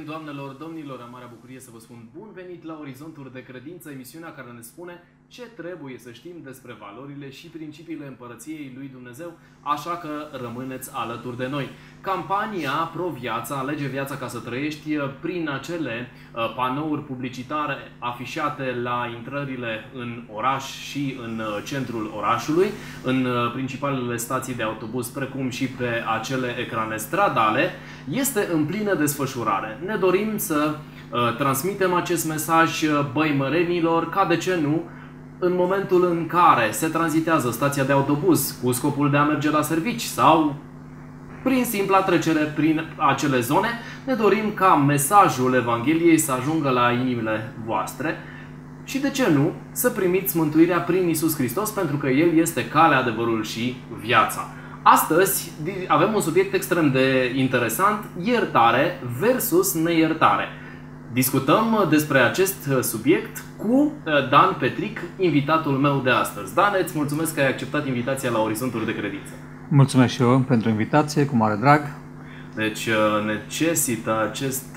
weekend, doamnelor, domnilor, am marea bucurie să vă spun bun venit la Orizonturi de Credință, emisiunea care ne spune ce trebuie să știm despre valorile și principiile Împărăției lui Dumnezeu, așa că rămâneți alături de noi. Campania Pro-Viața, Alege Viața ca să trăiești, prin acele panouri publicitare afișate la intrările în oraș și în centrul orașului, în principalele stații de autobuz, precum și pe acele ecrane stradale, este în plină desfășurare. Ne dorim să transmitem acest mesaj băimărenilor, ca de ce nu, în momentul în care se tranzitează stația de autobuz cu scopul de a merge la servici sau prin simpla trecere prin acele zone, ne dorim ca mesajul Evangheliei să ajungă la inimile voastre și, de ce nu, să primiți mântuirea prin Iisus Hristos, pentru că El este calea, adevărul și viața. Astăzi avem un subiect extrem de interesant, iertare versus neiertare. Discutăm despre acest subiect cu Dan Petric, invitatul meu de astăzi. Dan, îți mulțumesc că ai acceptat invitația la Orizonturi de Credință. Mulțumesc și eu pentru invitație, cu mare drag. Deci necesită acest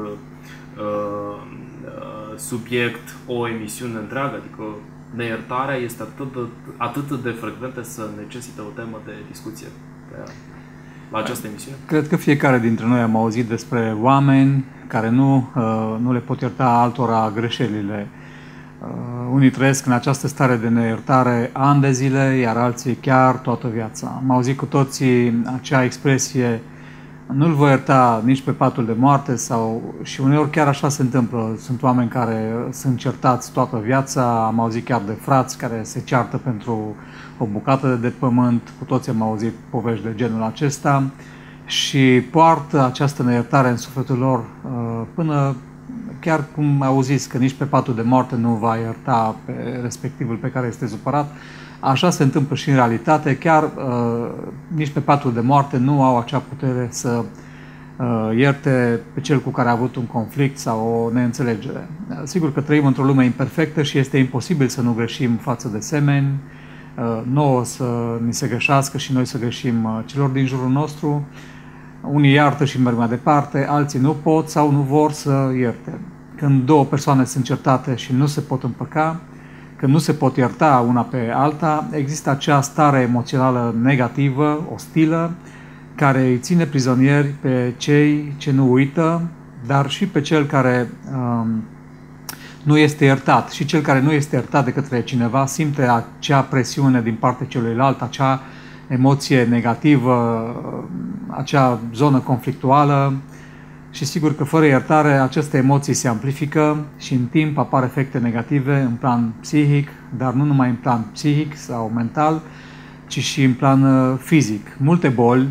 subiect o emisiune întreagă, adică neiertarea este atât de frecventă să necesită o temă de discuție la această emisiune. Cred că fiecare dintre noi am auzit despre oameni care nu le pot ierta altora greșelile. Unii trăiesc în această stare de neiertare ani de zile, iar alții chiar toată viața. Am auzit cu toții acea expresie: nu-l voi ierta nici pe patul de moarte, și uneori chiar așa se întâmplă. Sunt oameni care sunt certați toată viața, am auzit chiar de frați care se ceartă pentru o bucată de pământ, cu toții am auzit povești de genul acesta și poartă această neiertare în sufletul lor până chiar cum auziți că nici pe patul de moarte nu va ierta pe respectivul pe care este supărat. Așa se întâmplă și în realitate, chiar nici pe patul de moarte nu au acea putere să ierte pe cel cu care a avut un conflict sau o neînțelegere. Sigur că trăim într-o lume imperfectă și este imposibil să nu greșim față de semeni, nouă să ni se greșească și noi să greșim celor din jurul nostru. Unii iartă și merg mai departe, alții nu pot sau nu vor să ierte. Când două persoane sunt certate și nu se pot împăca, când nu se pot ierta una pe alta, există acea stare emoțională negativă, ostilă, care îi ține prizonieri pe cei ce nu uită, dar și pe cel care nu este iertat. Și cel care nu este iertat de către cineva simte acea presiune din partea celuilalt, acea emoție negativă, acea zonă conflictuală. Și sigur că fără iertare aceste emoții se amplifică și în timp apar efecte negative în plan psihic, dar nu numai în plan psihic sau mental, ci și în plan fizic. Multe boli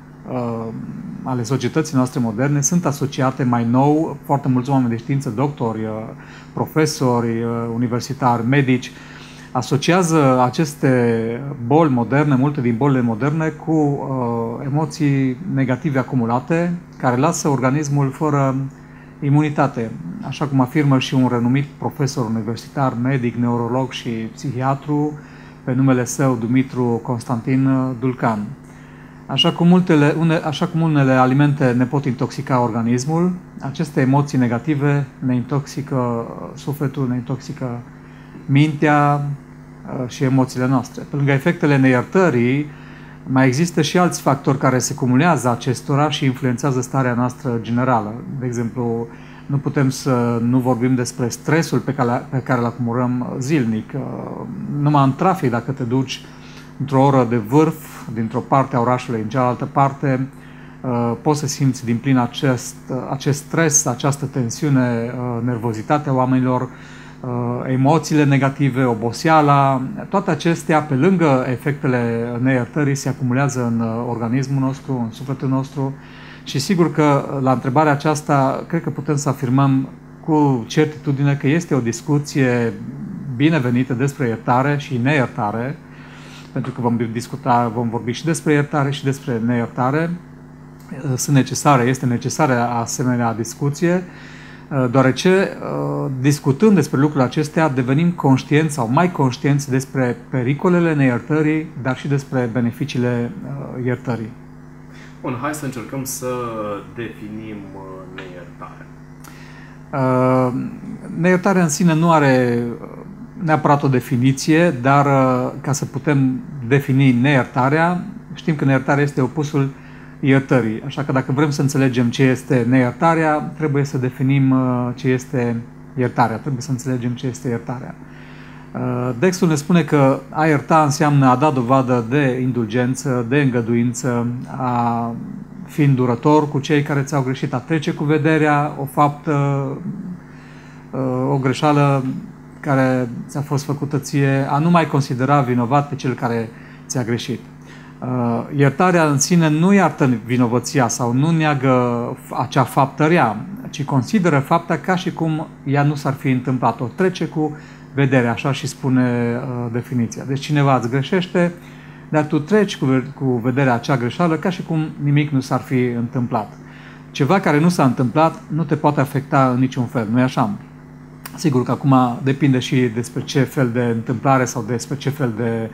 ale societății noastre moderne sunt asociate mai nou, foarte mulți oameni de știință, doctori, profesori, universitari, medici, asociază aceste boli moderne, multe din bolile moderne, cu emoții negative acumulate, care lasă organismul fără imunitate. Așa cum afirmă și un renumit profesor universitar, medic, neurolog și psihiatru, pe numele său Dumitru Constantin Dulcan. Așa cum unele alimente ne pot intoxica organismul, aceste emoții negative ne intoxică sufletul, ne intoxică mintea și emoțiile noastre. Pe lângă efectele neiertării, mai există și alți factori care se cumulează acestora și influențează starea noastră generală. De exemplu, nu putem să nu vorbim despre stresul pe care îl acumulăm zilnic. Numai în trafic, dacă te duci într-o oră de vârf, dintr-o parte a orașului în cealaltă parte, poți să simți din plin acest stres, această tensiune, nervozitatea oamenilor, emoțiile negative, oboseala, toate acestea, pe lângă efectele neiertării, se acumulează în organismul nostru, în sufletul nostru și sigur că la întrebarea aceasta cred că putem să afirmăm cu certitudine că este o discuție binevenită despre iertare și neiertare, pentru că vom vorbi și despre iertare și despre neiertare. Este necesară asemenea discuție, deoarece discutând despre lucrurile acestea devenim conștienți sau mai conștienți despre pericolele neiertării, dar și despre beneficiile iertării. Bun, hai să încercăm să definim neiertarea. Neiertarea în sine nu are neapărat o definiție, dar ca să putem defini neiertarea, știm că neiertarea este opusul iertării. Așa că dacă vrem să înțelegem ce este neiertarea, trebuie să definim ce este iertarea. Trebuie să înțelegem ce este iertarea. Textul ne spune că a ierta înseamnă a da dovadă de indulgență, de îngăduință, a fi îndurător cu cei care ți-au greșit, a trece cu vederea o faptă, o greșeală care ți-a fost făcută ție, a nu mai considera vinovat pe cel care ți-a greșit. Iertarea în sine nu iartă vinovăția sau nu neagă acea faptă rea, ci consideră fapta ca și cum ea nu s-ar fi întâmplat. O trece cu vedere, așa și spune definiția. Deci cineva îți greșește, dar tu treci cu vederea acea greșeală ca și cum nimic nu s-ar fi întâmplat. Ceva care nu s-a întâmplat nu te poate afecta în niciun fel, nu-i așa? Sigur că acum depinde și despre ce fel de întâmplare sau despre ce fel de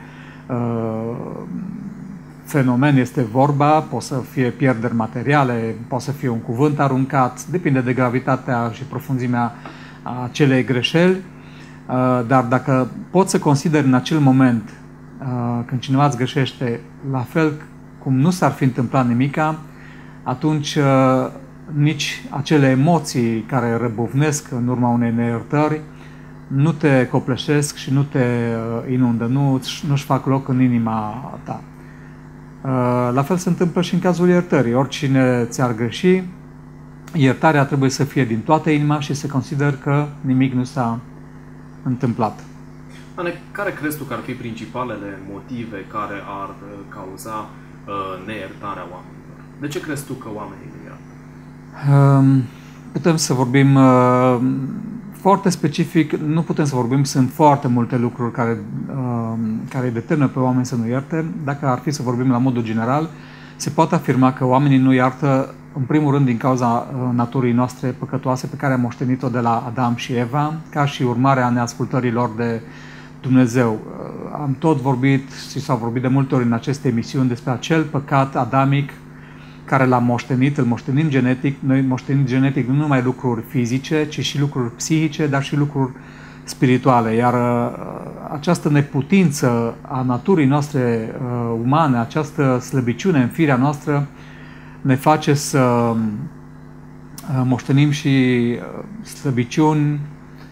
fenomen este vorba, pot să fie pierderi materiale, pot să fie un cuvânt aruncat, depinde de gravitatea și profunzimea acelei greșeli, dar dacă poți să consideri în acel moment când cineva îți greșește la fel cum nu s-ar fi întâmplat nimica, atunci nici acele emoții care răbufnesc în urma unei neiertări nu te copleșesc și nu te inundă, nu-și fac loc în inima ta. La fel se întâmplă și în cazul iertării. Oricine ți-ar greși, iertarea trebuie să fie din toată inima și să consider că nimic nu s-a întâmplat. Ane, care crezi tu că ar fi principalele motive care ar cauza neiertarea oamenilor? De ce crezi tu că oamenii nu iertă? Putem să vorbim foarte specific, nu putem să vorbim, sunt foarte multe lucruri care îi determină pe oameni să nu ierte. Dacă ar fi să vorbim la modul general, se poate afirma că oamenii nu iartă, în primul rând, din cauza naturii noastre păcătoase pe care am moștenit-o de la Adam și Eva, ca și urmare a neascultării lor de Dumnezeu. Am tot vorbit și s-au vorbit de multe ori în aceste emisiuni despre acel păcat adamic care l-am moștenit, îl moștenim genetic. Noi moștenim genetic nu numai lucruri fizice, ci și lucruri psihice, dar și lucruri spirituale. Iar această neputință a naturii noastre umane, această slăbiciune în firea noastră, ne face să moștenim și slăbiciuni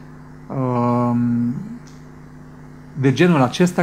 de genul acesta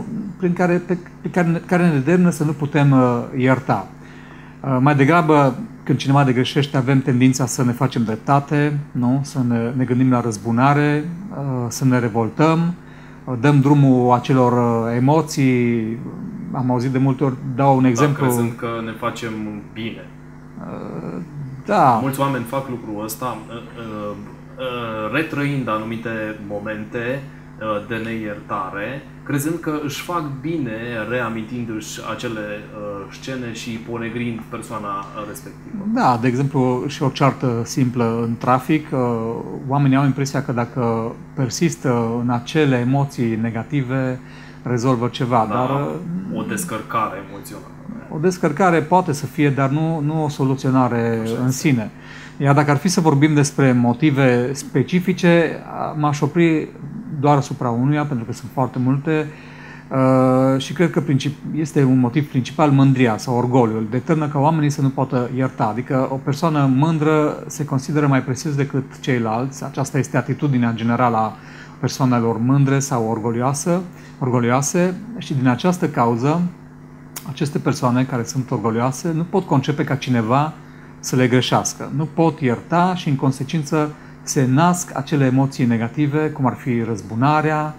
care ne determină să nu putem ierta. Mai degrabă, când cineva ne greșește, avem tendința să ne facem dreptate, nu? Să ne gândim la răzbunare, să ne revoltăm, dăm drumul acelor emoții. Am auzit de multe ori, dau un exemplu. Crezând că ne facem bine. Da. Mulți oameni fac lucrul ăsta, retrăind anumite momente de neiertare, crezând că își fac bine reamintindu-și acele scene și ponegrind persoana respectivă. Da, de exemplu, și o ceartă simplă în trafic, oamenii au impresia că dacă persistă în acele emoții negative, rezolvă ceva. Da, dar o descărcare emoțională. O descărcare poate să fie, dar nu o soluționare în sine. Iar dacă ar fi să vorbim despre motive specifice, m-aș opri doar asupra unuia, pentru că sunt foarte multe, și cred că este un motiv principal mândria sau orgoliul. Determină ca oamenii să nu poată ierta. Adică o persoană mândră se consideră mai presus decât ceilalți. Aceasta este atitudinea generală a persoanelor mândre sau orgolioase și din această cauză aceste persoane care sunt orgolioase nu pot concepe ca cineva să le greșească. Nu pot ierta și în consecință se nasc acele emoții negative, cum ar fi răzbunarea,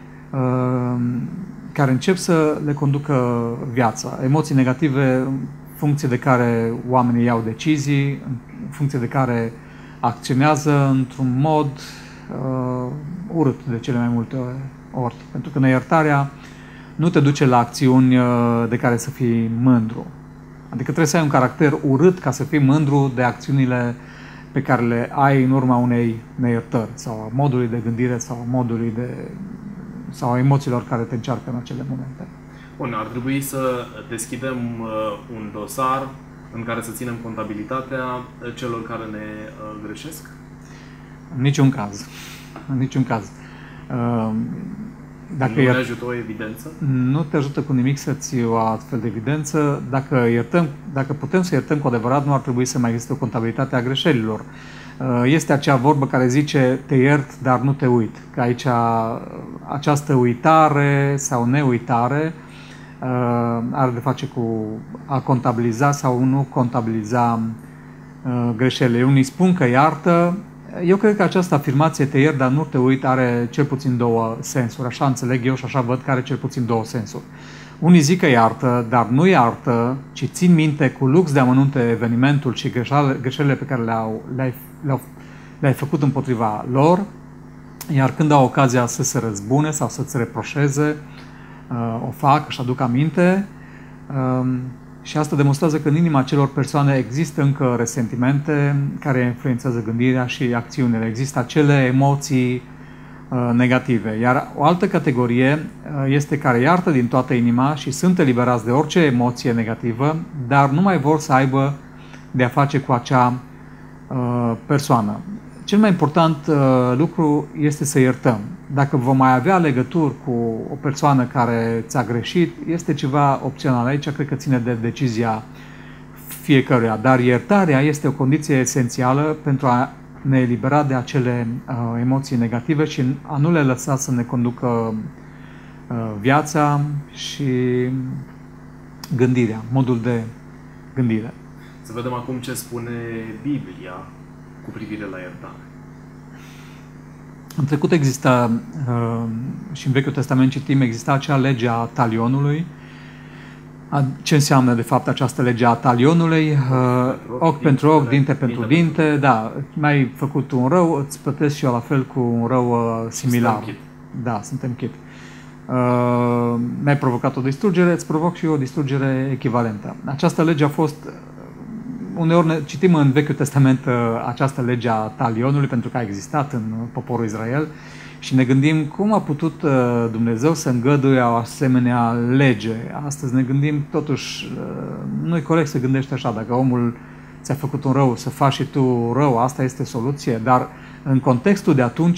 care încep să le conducă viața. Emoții negative în funcție de care oamenii iau decizii, în funcție de care acționează într-un mod urât de cele mai multe ori. Pentru că neiertarea nu te duce la acțiuni de care să fii mândru. Adică trebuie să ai un caracter urât ca să fii mândru de acțiunile pe care le ai în urma unei neiertări sau a modului de gândire sau a emoțiilor care te încearcă în acele momente. Bun, ar trebui să deschidem un dosar în care să ținem contabilitatea celor care ne greșesc? În niciun caz. În niciun caz. Dacă nu ne ajută o evidență? Nu te ajută cu nimic să ții o astfel de evidență. Dacă putem să iertăm cu adevărat, nu ar trebui să mai existe o contabilitate a greșelilor. Este acea vorbă care zice, te iert, dar nu te uit. Că aici această uitare sau neuitare are de face cu a contabiliza sau nu contabiliza greșelile. Unii spun că iartă. Eu cred că această afirmație, te iert, dar nu te uit, are cel puțin două sensuri. Așa înțeleg eu și așa văd că are cel puțin două sensuri. Unii zic că iartă, dar nu iartă, ci țin minte cu lux de amănunte evenimentul și greșelile pe care le-ai făcut împotriva lor, iar când au ocazia să se răzbune sau să-ți reproșeze, o fac, își aduc aminte. Și asta demonstrează că în inima acelor persoane există încă resentimente care influențează gândirea și acțiunile. Există acele emoții negative. Iar o altă categorie este care iartă din toată inima și sunt eliberați de orice emoție negativă, dar nu mai vor să aibă de a face cu acea persoană. Cel mai important lucru este să iertăm. Dacă vom mai avea legături cu o persoană care ți-a greșit, este ceva opțional. Aici cred că ține de decizia fiecăruia. Dar iertarea este o condiție esențială pentru a ne elibera de acele emoții negative și a nu le lăsa să ne conducă viața și gândirea, modul de gândire. Să vedem acum ce spune Biblia cu privire la iertare. În trecut exista, și în Vechiul Testament citim, exista acea lege a talionului. Ce înseamnă de fapt această lege a talionului? Ochi pentru ochi, dinte pentru dinte. Da, mi-ai făcut un rău, îți plătesc și eu la fel cu un rău similar. Da, suntem chit. Mi-ai provocat o distrugere, îți provoc și eu o distrugere echivalentă. Această lege a fost... Uneori citim în Vechiul Testament această lege a talionului pentru că a existat în poporul Israel și ne gândim cum a putut Dumnezeu să îngăduie o asemenea lege. Astăzi ne gândim totuși, nu e corect să gândești așa, dacă omul ți-a făcut un rău, să faci și tu rău, asta este soluție, dar în contextul de atunci,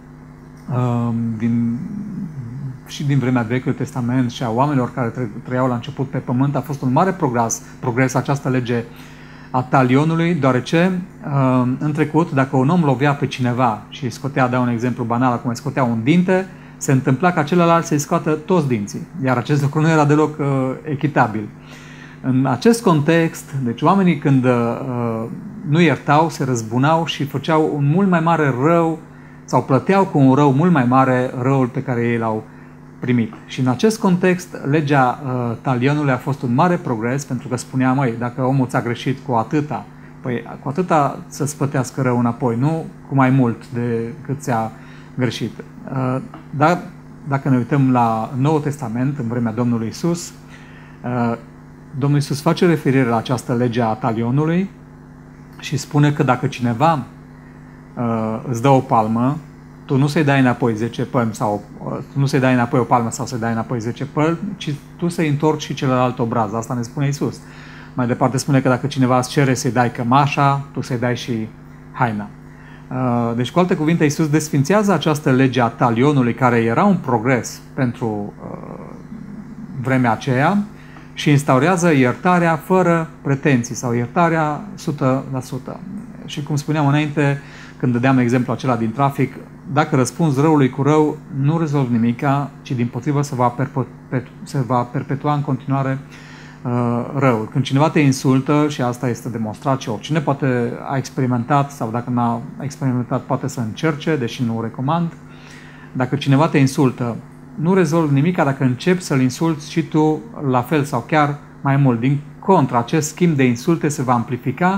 și din vremea Vechiului Testament și a oamenilor care trăiau la început pe pământ, a fost un mare progres această lege a talionului, deoarece în trecut, dacă un om lovea pe cineva și îi scotea, dau un exemplu banal, acum îi scotea un dinte, se întâmpla ca celălalt să-i scoată toți dinții. Iar acest lucru nu era deloc echitabil. În acest context, deci oamenii când nu iertau, se răzbunau și făceau un mult mai mare rău sau plăteau cu un rău mult mai mare răul pe care ei l-au primit. Și în acest context, legea talionului a fost un mare progres, pentru că spunea, măi, dacă omul ți-a greșit cu atâta, păi cu atâta să-ți plătească rău înapoi, nu cu mai mult decât ți-a greșit. Dar dacă ne uităm la Noul Testament, în vremea Domnului Iisus, Domnul Iisus face referire la această lege a talionului și spune că dacă cineva îți dă o palmă, tu nu să-i dai înapoi 10 pălmi sau tu nu să-i dai înapoi o palmă sau să-i dai înapoi 10 pălmi, ci tu să-i întorci și celălalt obraz. Asta ne spune Iisus. Mai departe spune că dacă cineva îți cere să-i dai cămașa, tu să-i dai și haina. Deci, cu alte cuvinte, Iisus desfințează această lege a talionului, care era un progres pentru vremea aceea, și instaurează iertarea fără pretenții sau iertarea 100%. Și cum spuneam înainte, când dădeam exemplu acela din trafic, dacă răspunzi răului cu rău, nu rezolvi nimica, ci dimpotrivă se va perpetua în continuare răul. Când cineva te insultă, și asta este demonstrat și oricine poate a experimentat, sau dacă n-a experimentat poate să încerce, deși nu o recomand, dacă cineva te insultă, nu rezolvi nimica dacă începi să-l insulți și tu la fel sau chiar mai mult. Din contră, acest schimb de insulte se va amplifica,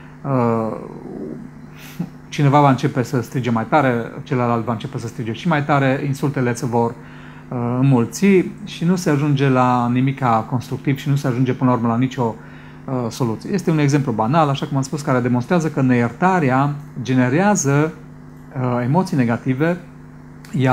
cineva va începe să strige mai tare, celălalt va începe să strige și mai tare, insultele se vor înmulți și nu se ajunge la nimica constructiv și nu se ajunge până la urmă la nicio soluție. Este un exemplu banal, așa cum am spus, care demonstrează că neiertarea generează emoții negative, iar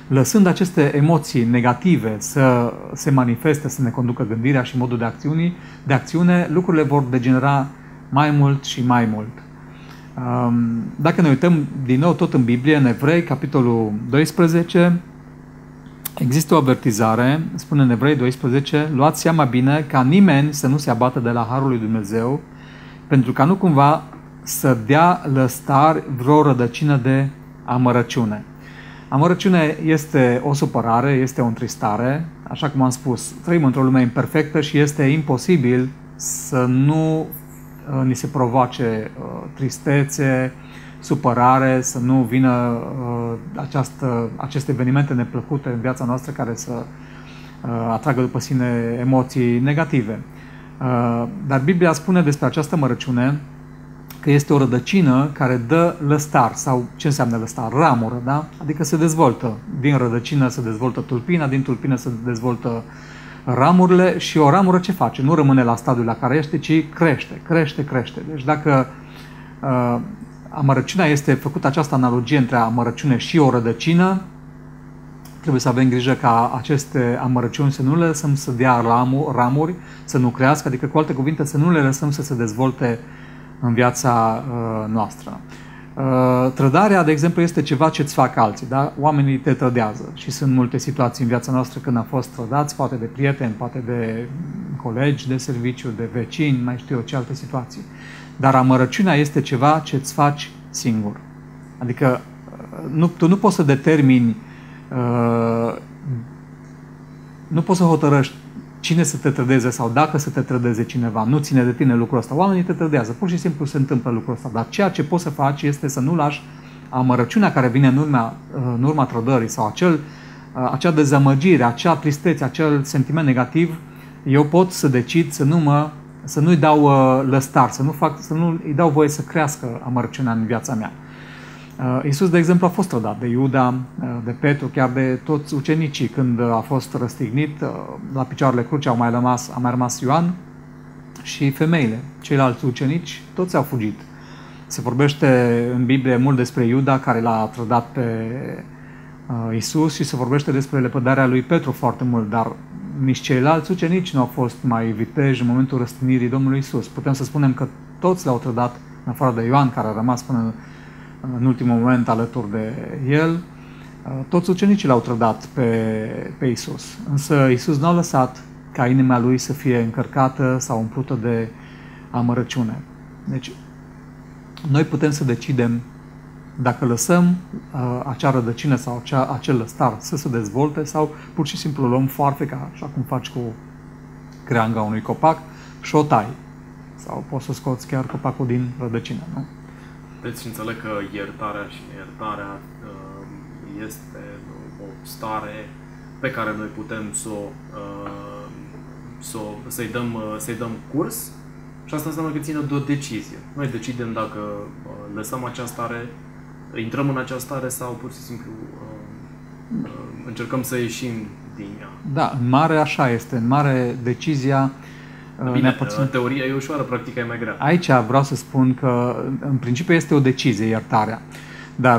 lăsând aceste emoții negative să se manifeste, să ne conducă gândirea și modul de acțiune, lucrurile vor degenera mai mult și mai mult. Dacă ne uităm din nou tot în Biblie, în Evrei, capitolul 12, există o avertizare, spune în Evrei 12, luați seama bine ca nimeni să nu se abată de la harul lui Dumnezeu, pentru ca nu cumva să dea lăstar vreo rădăcină de amărăciune. Amărăciune este o supărare, este o întristare, așa cum am spus, trăim într-o lume imperfectă și este imposibil să nu ni se provoace tristețe, supărare, să nu vină aceste evenimente neplăcute în viața noastră care să atragă după sine emoții negative. Dar Biblia spune despre această amărăciune că este o rădăcină care dă lăstar. Sau ce înseamnă lăstar? Ramură, da? Adică se dezvoltă. Din rădăcină se dezvoltă tulpina, din tulpină se dezvoltă ramurile și o ramură ce face? Nu rămâne la stadiul la care este, ci crește. Deci dacă amărăciunea este făcută această analogie între amărăciune și o rădăcină, trebuie să avem grijă ca aceste amărăciuni să nu le lăsăm să dea ramuri, să nu crească, adică cu alte cuvinte să nu le lăsăm să se dezvolte în viața noastră. Trădarea, de exemplu, este ceva ce îți fac alții, da? Oamenii te trădează și sunt multe situații în viața noastră când am fost trădați, poate de prieteni, poate de colegi de serviciu, de vecini, mai știu eu ce alte situații. Dar amărăciunea este ceva ce îți faci singur. Adică tu nu poți să determini, nu poți să hotărăști cine să te trădeze sau dacă să te trădeze cineva. Nu ține de tine lucrul ăsta. Oamenii te trădează. Pur și simplu se întâmplă lucrul ăsta. Dar ceea ce poți să faci este să nu lași amărăciunea care vine în urma trădării sau acea dezamăgire, acea tristețe, acel sentiment negativ. Eu pot să decid să nu-i dau lăstar, să nu îi dau voie să crească amărăciunea în viața mea. Iisus, de exemplu, a fost trădat de Iuda, de Petru, chiar de toți ucenicii. Când a fost răstignit, la picioarele crucii a mai rămas Ioan și femeile. Ceilalți ucenici, toți au fugit. Se vorbește în Biblie mult despre Iuda, care l-a trădat pe Iisus, și se vorbește despre lepădarea lui Petru foarte mult, dar nici ceilalți ucenici nu au fost mai viteji în momentul răstignirii Domnului Iisus. Putem să spunem că toți l-au trădat, în afară de Ioan, care a rămas până în ultimul moment alături de el. Toți ucenicii l-au trădat pe Iisus. Însă Iisus nu a lăsat ca inima lui să fie încărcată sau umplută de amărăciune. Deci, noi putem să decidem dacă lăsăm acea rădăcină sau acel lăstar să se dezvolte sau pur și simplu luăm foarfeca, așa cum faci cu creanga unui copac, și o tai. Sau poți să scoți chiar copacul din rădăcină, nu? Deci înțeleg că iertarea și neiertarea este o stare pe care noi putem să-i dăm curs, și asta înseamnă că ține de o decizie. Noi decidem dacă lăsăm această stare, intrăm în această stare sau pur și simplu încercăm să ieșim din ea. Da, în mare așa este. În mare decizia... Bine, teoria e ușoară, practica e mai grea. Aici vreau să spun că în principiu este o decizie, iertarea. Dar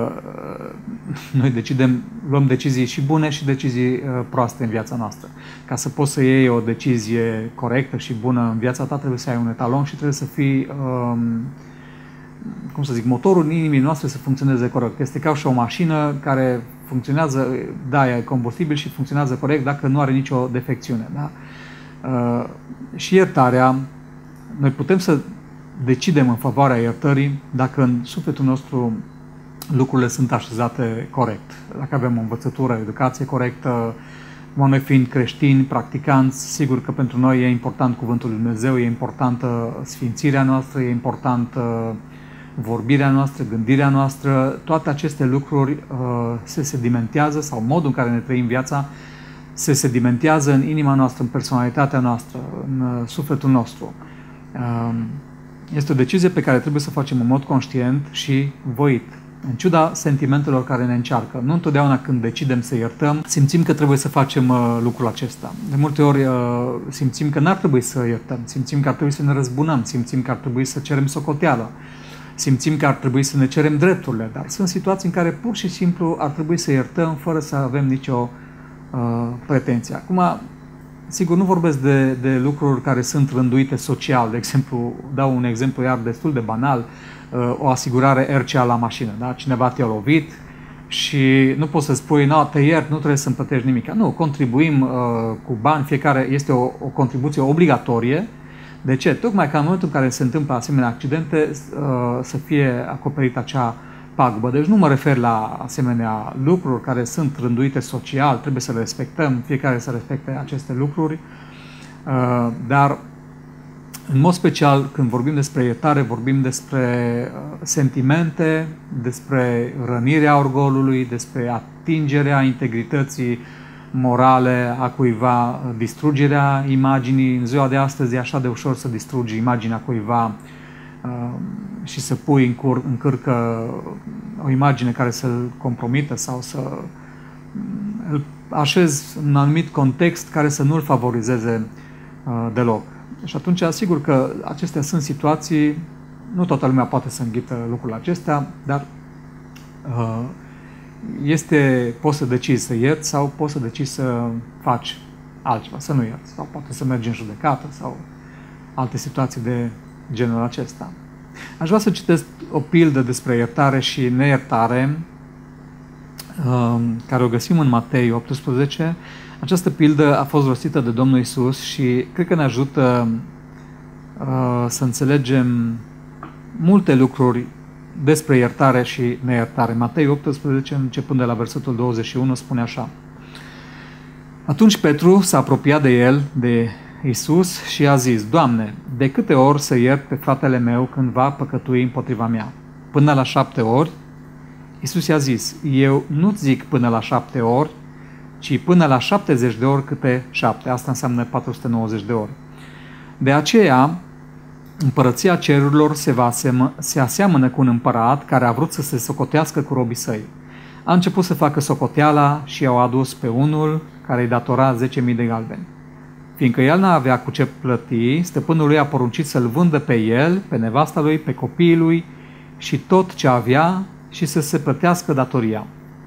noi luăm decizii și bune și decizii proaste în viața noastră. Ca să poți să iei o decizie corectă și bună în viața ta, trebuie să ai un etalon și trebuie să fii, motorul inimii noastre să funcționeze corect. Este ca și o mașină care funcționează, da, e combustibil și funcționează corect dacă nu are nicio defecțiune. Da? Și iertarea, noi putem să decidem în favoarea iertării dacă în sufletul nostru lucrurile sunt așezate corect. Dacă avem o învățătură, educație corectă, noi fiind creștini, practicanți, sigur că pentru noi e important cuvântul lui Dumnezeu, e importantă sfințirea noastră, e importantă vorbirea noastră, gândirea noastră. Toate aceste lucruri se sedimentează, sau modul în care ne trăim viața se sedimentează în inima noastră, în personalitatea noastră, în sufletul nostru. Este o decizie pe care trebuie să o facem în mod conștient și voit, în ciuda sentimentelor care ne încearcă. Nu întotdeauna când decidem să iertăm, simțim că trebuie să facem lucrul acesta. De multe ori simțim că n-ar trebui să iertăm, simțim că ar trebui să ne răzbunăm, simțim că ar trebui să cerem socoteală. simțim că ar trebui să ne cerem drepturile, dar sunt situații în care pur și simplu ar trebui să iertăm fără să avem nicio pretenție. Acum, sigur, nu vorbesc de lucruri care sunt rânduite social. De exemplu, dau un exemplu iar destul de banal, o asigurare RCA la mașină. Da? Cineva te-a lovit și nu poți să spui, no, te iert, nu trebuie să-mi plătești nimic. Nu, contribuim cu bani, fiecare este o contribuție obligatorie. De ce? Tocmai ca în momentul în care se întâmplă asemenea accidente să fie acoperită acea pagubă. Deci nu mă refer la asemenea lucruri care sunt rânduite social, trebuie să le respectăm, fiecare să respecte aceste lucruri, dar în mod special când vorbim despre iertare, vorbim despre sentimente, despre rănirea orgolului, despre atingerea integrității morale a cuiva, distrugerea imaginii. În ziua de astăzi e așa de ușor să distrugi imaginea cuiva și să pui în cârcă o imagine care să-l compromită sau să îl așezi în un anumit context care să nu-l favorizeze deloc. Și atunci, asigur că acestea sunt situații, nu toată lumea poate să înghită lucrurile acestea, dar poți să decizi să ierți sau poți să decizi să faci altceva, să nu ierți, sau poate să mergi în judecată sau alte situații de genul acesta. Aș vrea să citesc o pildă despre iertare și neiertare, care o găsim în Matei 18. Această pildă a fost rostită de Domnul Iisus și cred că ne ajută să înțelegem multe lucruri despre iertare și neiertare. Matei 18, începând de la versetul 21, spune așa. Atunci Petru s-a apropiat de el, de Iisus, și a zis, Doamne, de câte ori să iert pe fratele meu când va păcătui împotriva mea? Până la 7 ori? Iisus i-a zis, eu nu-ți zic până la 7 ori, ci până la 70 de ori câte 7. Asta înseamnă 490 de ori. De aceea, împărăția cerurilor se aseamănă cu un împărat care a vrut să se socotească cu robii săi. A început să facă socoteala și i-au adus pe unul care îi datora 10.000 de galbeni. Fiindcă el n-avea cu ce plăti, stăpânul lui a poruncit să-l vândă pe el, pe nevasta lui, pe copiii lui și tot ce avea și să se plătească datoria.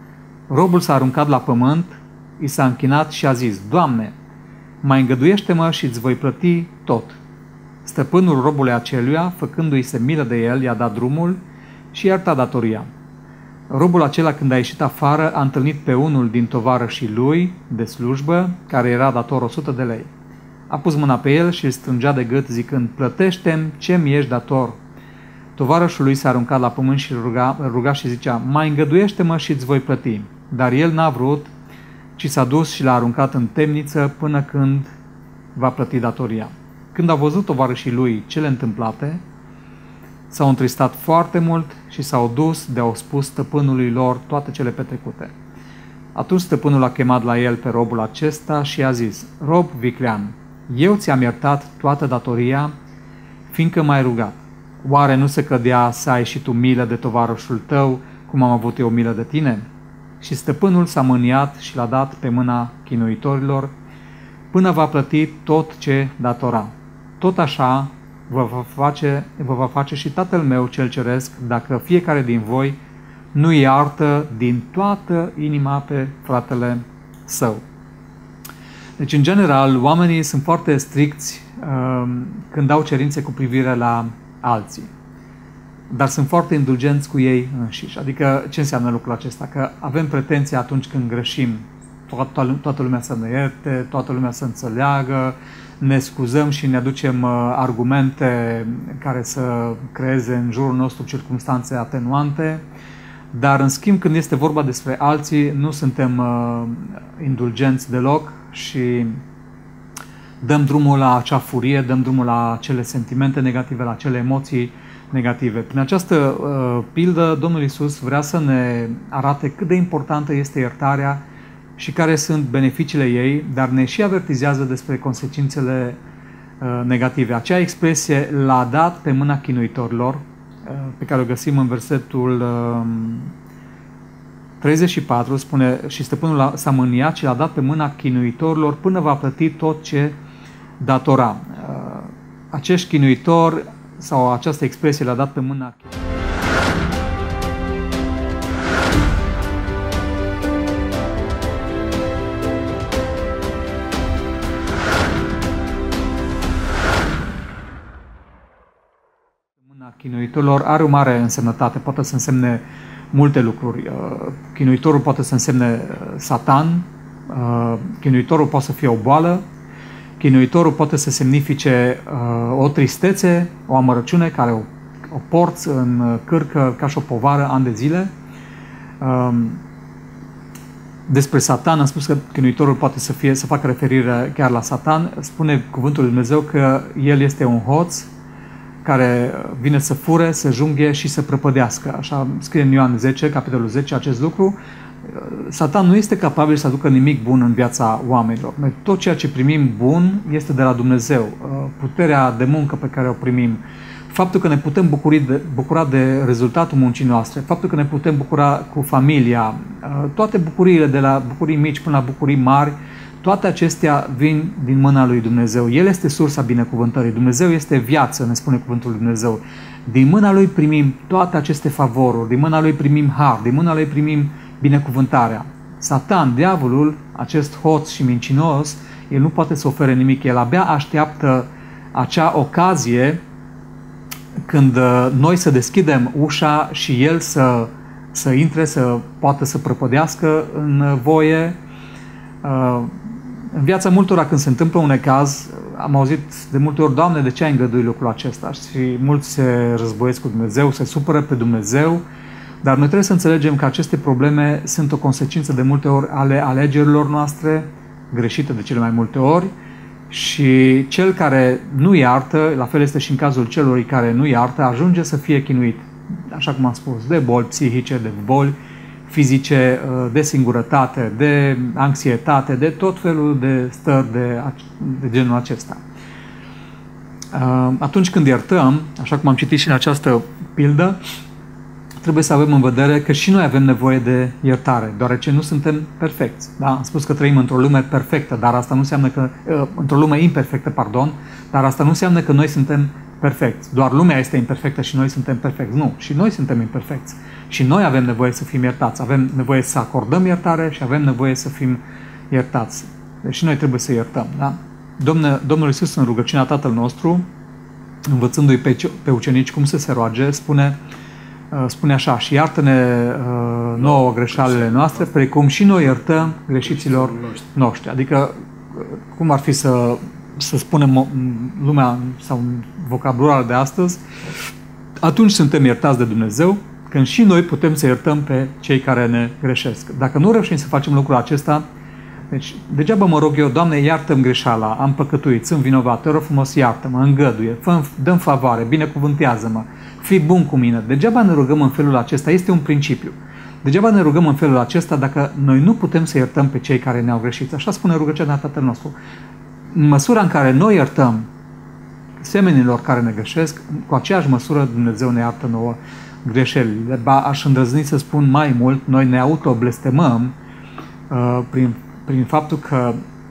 Robul s-a aruncat la pământ, i s-a închinat și a zis, Doamne, mai îngăduiește-mă și îți voi plăti tot. Stăpânul robului aceluia, făcându-i se milă de el, i-a dat drumul și ierta datoria. Robul acela, când a ieșit afară, a întâlnit pe unul din tovarășii lui de slujbă, care era dator 100 de lei. A pus mâna pe el și îl strângea de gât, zicând, plătește-mi ce-mi ești dator. Tovarășul lui s-a aruncat la pământ și ruga și zicea, mai îngăduiește-mă și îți voi plăti. Dar el n-a vrut, ci s-a dus și l-a aruncat în temniță până când va plăti datoria. Când au văzut tovarășii lui cele întâmplate, s-au întristat foarte mult și s-au dus de a spus stăpânului lor toate cele petrecute. Atunci stăpânul a chemat la el pe robul acesta și a zis, rob viclean, eu ți-am iertat toată datoria, fiindcă m-ai rugat. Oare nu se cădea să ai și tu milă de tovarășul tău, cum am avut eu milă de tine? Și stăpânul s-a mâniat și l-a dat pe mâna chinuitorilor, până va plăti tot ce datora. Tot așa vă va face și Tatăl meu cel ceresc, dacă fiecare din voi nu iartă din toată inima pe fratele său. Deci, în general, oamenii sunt foarte stricți când au cerințe cu privire la alții. Dar sunt foarte indulgenți cu ei înșiși. Adică, ce înseamnă lucrul acesta? Că avem pretenția atunci când greșim, toată lumea să ne ierte, toată lumea să înțeleagă, ne scuzăm și ne aducem argumente care să creeze în jurul nostru circumstanțe atenuante, dar în schimb când este vorba despre alții nu suntem indulgenți deloc și dăm drumul la acea furie, dăm drumul la acele sentimente negative, la acele emoții negative. Prin această pildă, Domnul Iisus vrea să ne arate cât de importantă este iertarea și care sunt beneficiile ei, dar ne și avertizează despre consecințele negative. Acea expresie l-a dat pe mâna chinuitorilor, pe care o găsim în versetul 34, spune, și stăpânul s-a mâniat și l-a dat pe mâna chinuitorilor până va plăti tot ce datora. Acești chinuitori, sau această expresie l-a dat pe mâna chinuitorilor, chinuitorilor are o mare însemnătate, poate să însemne multe lucruri. Chinuitorul poate să însemne Satan, chinuitorul poate să fie o boală, chinuitorul poate să semnifice o tristețe, o amărăciune care o porți în cârcă ca și o povară ani de zile. Despre Satan am spus că chinuitorul poate să facă referire chiar la Satan. Spune cuvântul lui Dumnezeu că el este un hoț care vine să fure, să junghe și să prăpădească. Așa scrie în Ioan 10, capitolul 10, acest lucru. Satan nu este capabil să aducă nimic bun în viața oamenilor. Noi tot ceea ce primim bun este de la Dumnezeu. Puterea de muncă pe care o primim, faptul că ne putem bucura de rezultatul muncii noastre, faptul că ne putem bucura cu familia, toate bucuriile, de la bucurii mici până la bucurii mari, toate acestea vin din mâna lui Dumnezeu. El este sursa binecuvântării. Dumnezeu este viață, ne spune cuvântul lui Dumnezeu. Din mâna lui primim toate aceste favoruri, din mâna lui primim har, din mâna lui primim binecuvântarea. Satan, diavolul, acest hoț și mincinos, el nu poate să ofere nimic. El abia așteaptă acea ocazie când noi să deschidem ușa și el să intre, să poată să prăpădească în voie. În viața multora, când se întâmplă un necaz, am auzit de multe ori: Doamne, de ce ai îngăduit lucrul acesta? Și mulți se războiesc cu Dumnezeu, se supără pe Dumnezeu, dar noi trebuie să înțelegem că aceste probleme sunt o consecință de multe ori ale alegerilor noastre, greșite de cele mai multe ori, și cel care nu iartă, la fel este și în cazul celor care nu iartă, ajunge să fie chinuit, așa cum am spus, de boli psihice, de boli fizice, de singurătate, de anxietate, de tot felul de stări de genul acesta. Atunci când iertăm, așa cum am citit și în această pildă, trebuie să avem în vedere că și noi avem nevoie de iertare, deoarece nu suntem perfecți. Da? Am spus că trăim într-o lume perfectă, dar asta nu înseamnă că într-o lume imperfectă, pardon, dar asta nu înseamnă că noi suntem perfecți. Doar lumea este imperfectă și noi suntem perfecți. Nu, și noi suntem imperfecți. Și noi avem nevoie să fim iertați, avem nevoie să acordăm iertare și avem nevoie să fim iertați. Deci noi trebuie să iertăm. Da? Domnul Iisus, în rugăciunea Tatăl nostru, învățându-i pe ucenici cum să se roage, spune așa: și iartă-ne nouă greșalele noastre, precum și noi iertăm greșiților noștri. Adică, cum ar fi să spunem lumea sau vocabularul de astăzi, atunci suntem iertați de Dumnezeu, când și noi putem să iertăm pe cei care ne greșesc. Dacă nu reușim să facem lucrul acesta, deci degeaba mă rog eu: Doamne, iartă-mi greșeala, am păcătuit, sunt vinovat, te rog frumos, iartă-mă, îngăduie, dă-mi favoare, binecuvântează-mă, fii bun cu mine. Degeaba ne rugăm în felul acesta, este un principiu. Degeaba ne rugăm în felul acesta dacă noi nu putem să iertăm pe cei care ne-au greșit. Așa spune rugăciunea Tatăl nostru. În măsura în care noi iertăm semenilor care ne greșesc, cu aceeași măsură Dumnezeu ne iartă nouă greșelile. Ba, aș îndrăzni să spun mai mult, noi ne autoblestemăm prin faptul că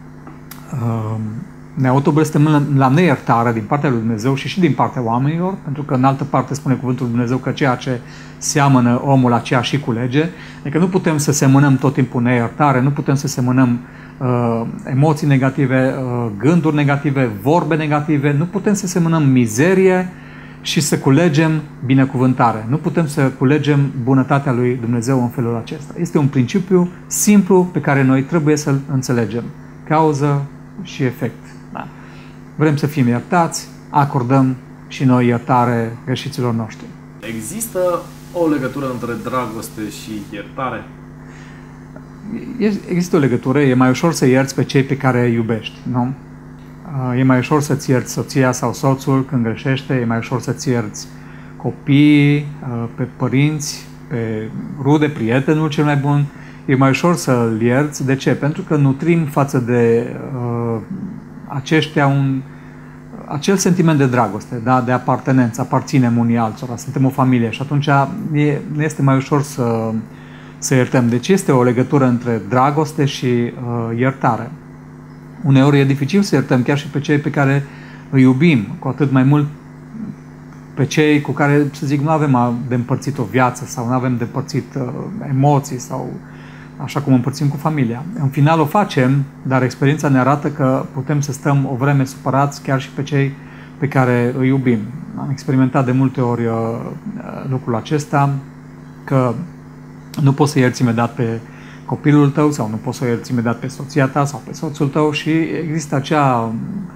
ne autoblestemăm la neiertare din partea lui Dumnezeu și din partea oamenilor, pentru că în altă parte spune cuvântul lui Dumnezeu că ceea ce seamănă omul, aceea și culege. Adică nu putem să semănăm tot timpul neiertare, nu putem să semănăm emoții negative, gânduri negative, vorbe negative, nu putem să semănăm mizerie și să culegem binecuvântare. Nu putem să culegem bunătatea lui Dumnezeu în felul acesta. Este un principiu simplu pe care noi trebuie să-l înțelegem. Cauză și efect. Da. Vrem să fim iertați, acordăm și noi iertare greșiților noștri. Există o legătură între dragoste și iertare? Există o legătură. E mai ușor să ierți pe cei pe care îi iubești, nu? E mai ușor să-ți ierți soția sau soțul când greșește, e mai ușor să-ți ierți copiii, pe părinți, pe rude, prietenul cel mai bun. E mai ușor să-l ierți. De ce? Pentru că nutrim față de aceștia acel sentiment de dragoste, da? De apartenență, aparținem unii altora, suntem o familie și atunci ne este mai ușor să iertăm. Deci este o legătură între dragoste și iertare. Uneori e dificil să iertăm chiar și pe cei pe care îi iubim, cu atât mai mult pe cei cu care, să zic, nu avem de împărțit o viață sau nu avem de împărțit emoții sau așa cum împărțim cu familia. În final o facem, dar experiența ne arată că putem să stăm o vreme supărați chiar și pe cei pe care îi iubim. am experimentat de multe ori lucrul acesta, că nu poți să ierți imediat pe copilul tău sau nu poți să ierți imediat pe soția ta sau pe soțul tău și există acea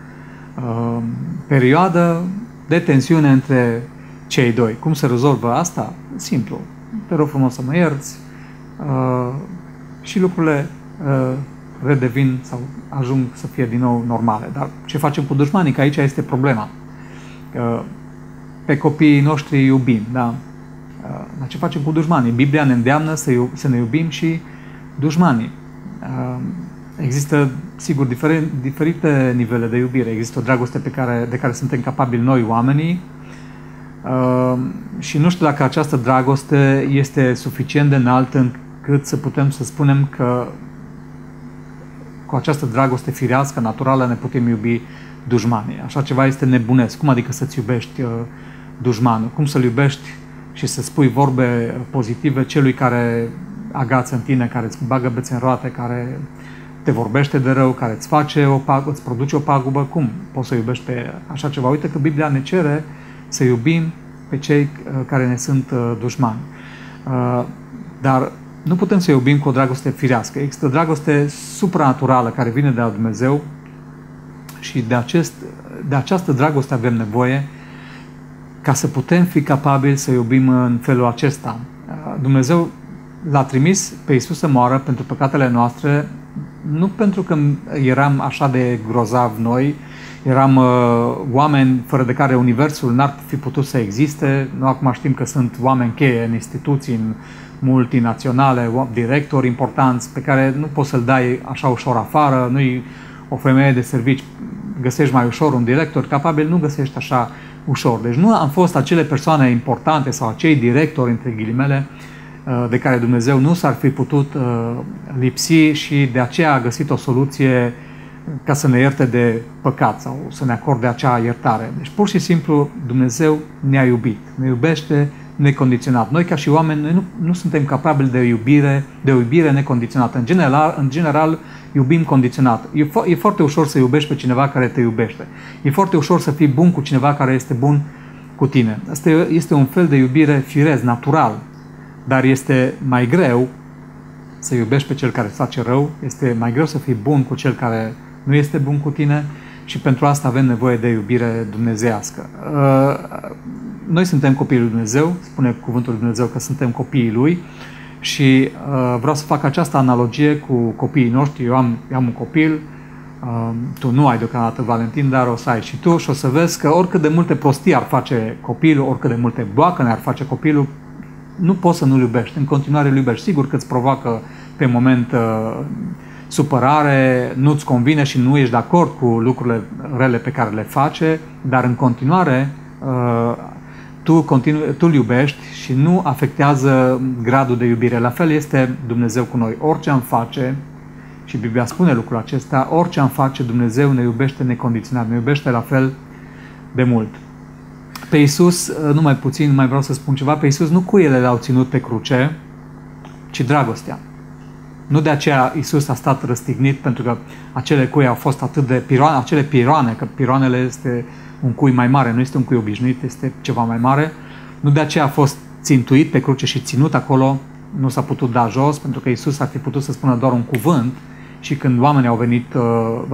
perioadă de tensiune între cei doi. Cum se rezolvă asta? Simplu. Te rog frumos să mă ierți și lucrurile redevin sau ajung să fie din nou normale. Dar ce facem cu dușmanii? Că aici este problema. Pe copiii noștri iubim, da? Dar ce facem cu dușmanii? Biblia ne îndeamnă să ne iubim și dușmanii. Există, sigur, diferite nivele de iubire. Există o dragoste de care suntem capabili noi, oamenii, și nu știu dacă această dragoste este suficient de înaltă încât să putem să spunem că cu această dragoste firească, naturală, ne putem iubi dușmanii. Așa ceva este nebunesc. Cum adică să-ți iubești dușmanul? Cum să-l iubești și să spui vorbe pozitive celui care agață în tine, care îți bagă bețe în roate, care te vorbește de rău, care îți produce o pagubă? Cum poți să iubești pe așa ceva? Uite că Biblia ne cere să iubim pe cei care ne sunt dușmani. Dar nu putem să iubim cu o dragoste firească. Există o dragoste supranaturală care vine de la Dumnezeu și de această dragoste avem nevoie ca să putem fi capabili să iubim în felul acesta. Dumnezeu l-a trimis pe Iisus să moară pentru păcatele noastre, nu pentru că eram așa de grozavi noi, eram oameni fără de care universul n-ar fi putut să existe. Noi acum știm că sunt oameni cheie în instituții multinaționale, directori importanți pe care nu poți să-l dai așa ușor afară. Nu-i o femeie de servici, găsești mai ușor un director capabil, nu găsești așa ușor. Deci nu am fost acele persoane importante sau acei directori, între ghilimele, de care Dumnezeu nu s-ar fi putut lipsi și de aceea a găsit o soluție ca să ne ierte de păcat sau să ne acorde acea iertare. Deci pur și simplu Dumnezeu ne-a iubit, ne iubește necondiționat. Noi ca și oameni noi nu suntem capabili de o iubire necondiționată. În general iubim condiționat. E foarte ușor să iubești pe cineva care te iubește. E foarte ușor să fii bun cu cineva care este bun cu tine. Asta este un fel de iubire firesc, natural. Dar este mai greu să iubești pe cel care îți face rău, este mai greu să fii bun cu cel care nu este bun cu tine și pentru asta avem nevoie de iubire dumnezeiască. Noi suntem copiii lui Dumnezeu, spune cuvântul lui Dumnezeu că suntem copiii Lui și vreau să fac această analogie cu copiii noștri. Eu am un copil, tu nu ai deocamdată, Valentin, dar o să ai și tu și o să vezi că oricât de multe prostii ar face copilul, oricât de multe boacăne ar face copilul, nu poți să nu-l iubești. În continuare îl iubești. Sigur că îți provoacă pe moment supărare, nu-ți convine și nu ești de acord cu lucrurile rele pe care le face, dar în continuare tu îl iubești și nu afectează gradul de iubire. La fel este Dumnezeu cu noi. Orice am face, și Biblia spune lucrul acesta, orice am face, Dumnezeu ne iubește necondiționat, ne iubește la fel de mult. Pe Iisus, numai puțin, mai vreau să spun ceva, pe Iisus nu cuiele l-au ținut pe cruce, ci dragostea. Nu de aceea Iisus a stat răstignit, pentru că acele cui au fost atât de piroane, acele piroane, că piroanele este un cui mai mare, nu este un cui obișnuit, este ceva mai mare. Nu de aceea a fost țintuit pe cruce și ținut acolo, nu s-a putut da jos, pentru că Iisus ar fi putut să spună doar un cuvânt și când oamenii au venit, vă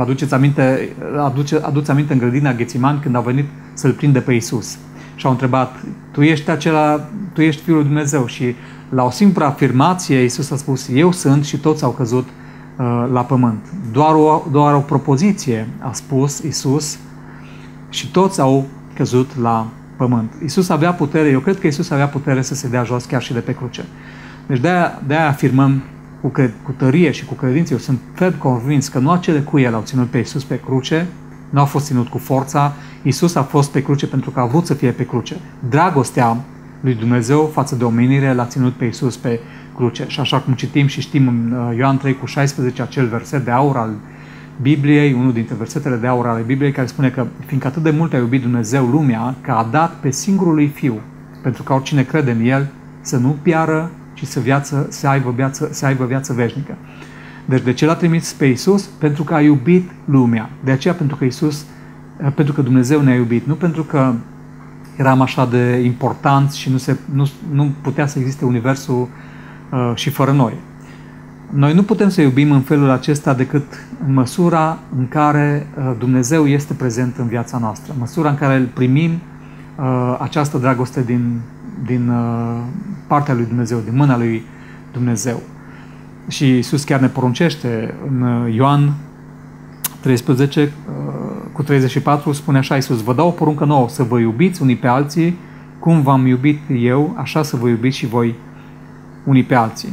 aduți aminte în grădina Ghețimani când au venit să-L prindă pe Iisus și au întrebat, tu ești Fiul lui Dumnezeu? Și la o simplă afirmație Iisus a spus, eu sunt, și toți au căzut la pământ. Doar o propoziție a spus Iisus și toți au căzut la pământ. Iisus avea putere, eu cred că Iisus avea putere să se dea jos chiar și de pe cruce. Deci de-aia afirmăm cu tărie și cu credință, eu sunt ferm convins că nu acele cuie l-au ținut pe Iisus pe cruce, nu a fost ținut cu forța, Iisus a fost pe cruce pentru că a vrut să fie pe cruce. Dragostea lui Dumnezeu față de omenire l-a ținut pe Iisus pe cruce. Și așa cum citim și știm în Ioan 3:16, acel verset de aur al Bibliei, unul dintre versetele de aur ale Bibliei, care spune că fiindcă atât de mult a iubit Dumnezeu lumea, că a dat pe singurul lui Fiu, pentru că oricine crede în El să nu piară, ci să aibă viață veșnică. Deci de ce l-a trimis pe Iisus? Pentru că a iubit lumea. De aceea pentru că Dumnezeu ne-a iubit. Nu pentru că eram așa de importanți și nu putea să existe universul și fără noi. Noi nu putem să iubim în felul acesta decât în măsura în care Dumnezeu este prezent în viața noastră, în măsura în care îl primim această dragoste din partea lui Dumnezeu, din mâna lui Dumnezeu. Și Iisus chiar ne poruncește în Ioan 13 cu 34, spune așa Iisus: vă dau o poruncă nouă, să vă iubiți unii pe alții, cum v-am iubit eu, așa să vă iubiți și voi unii pe alții.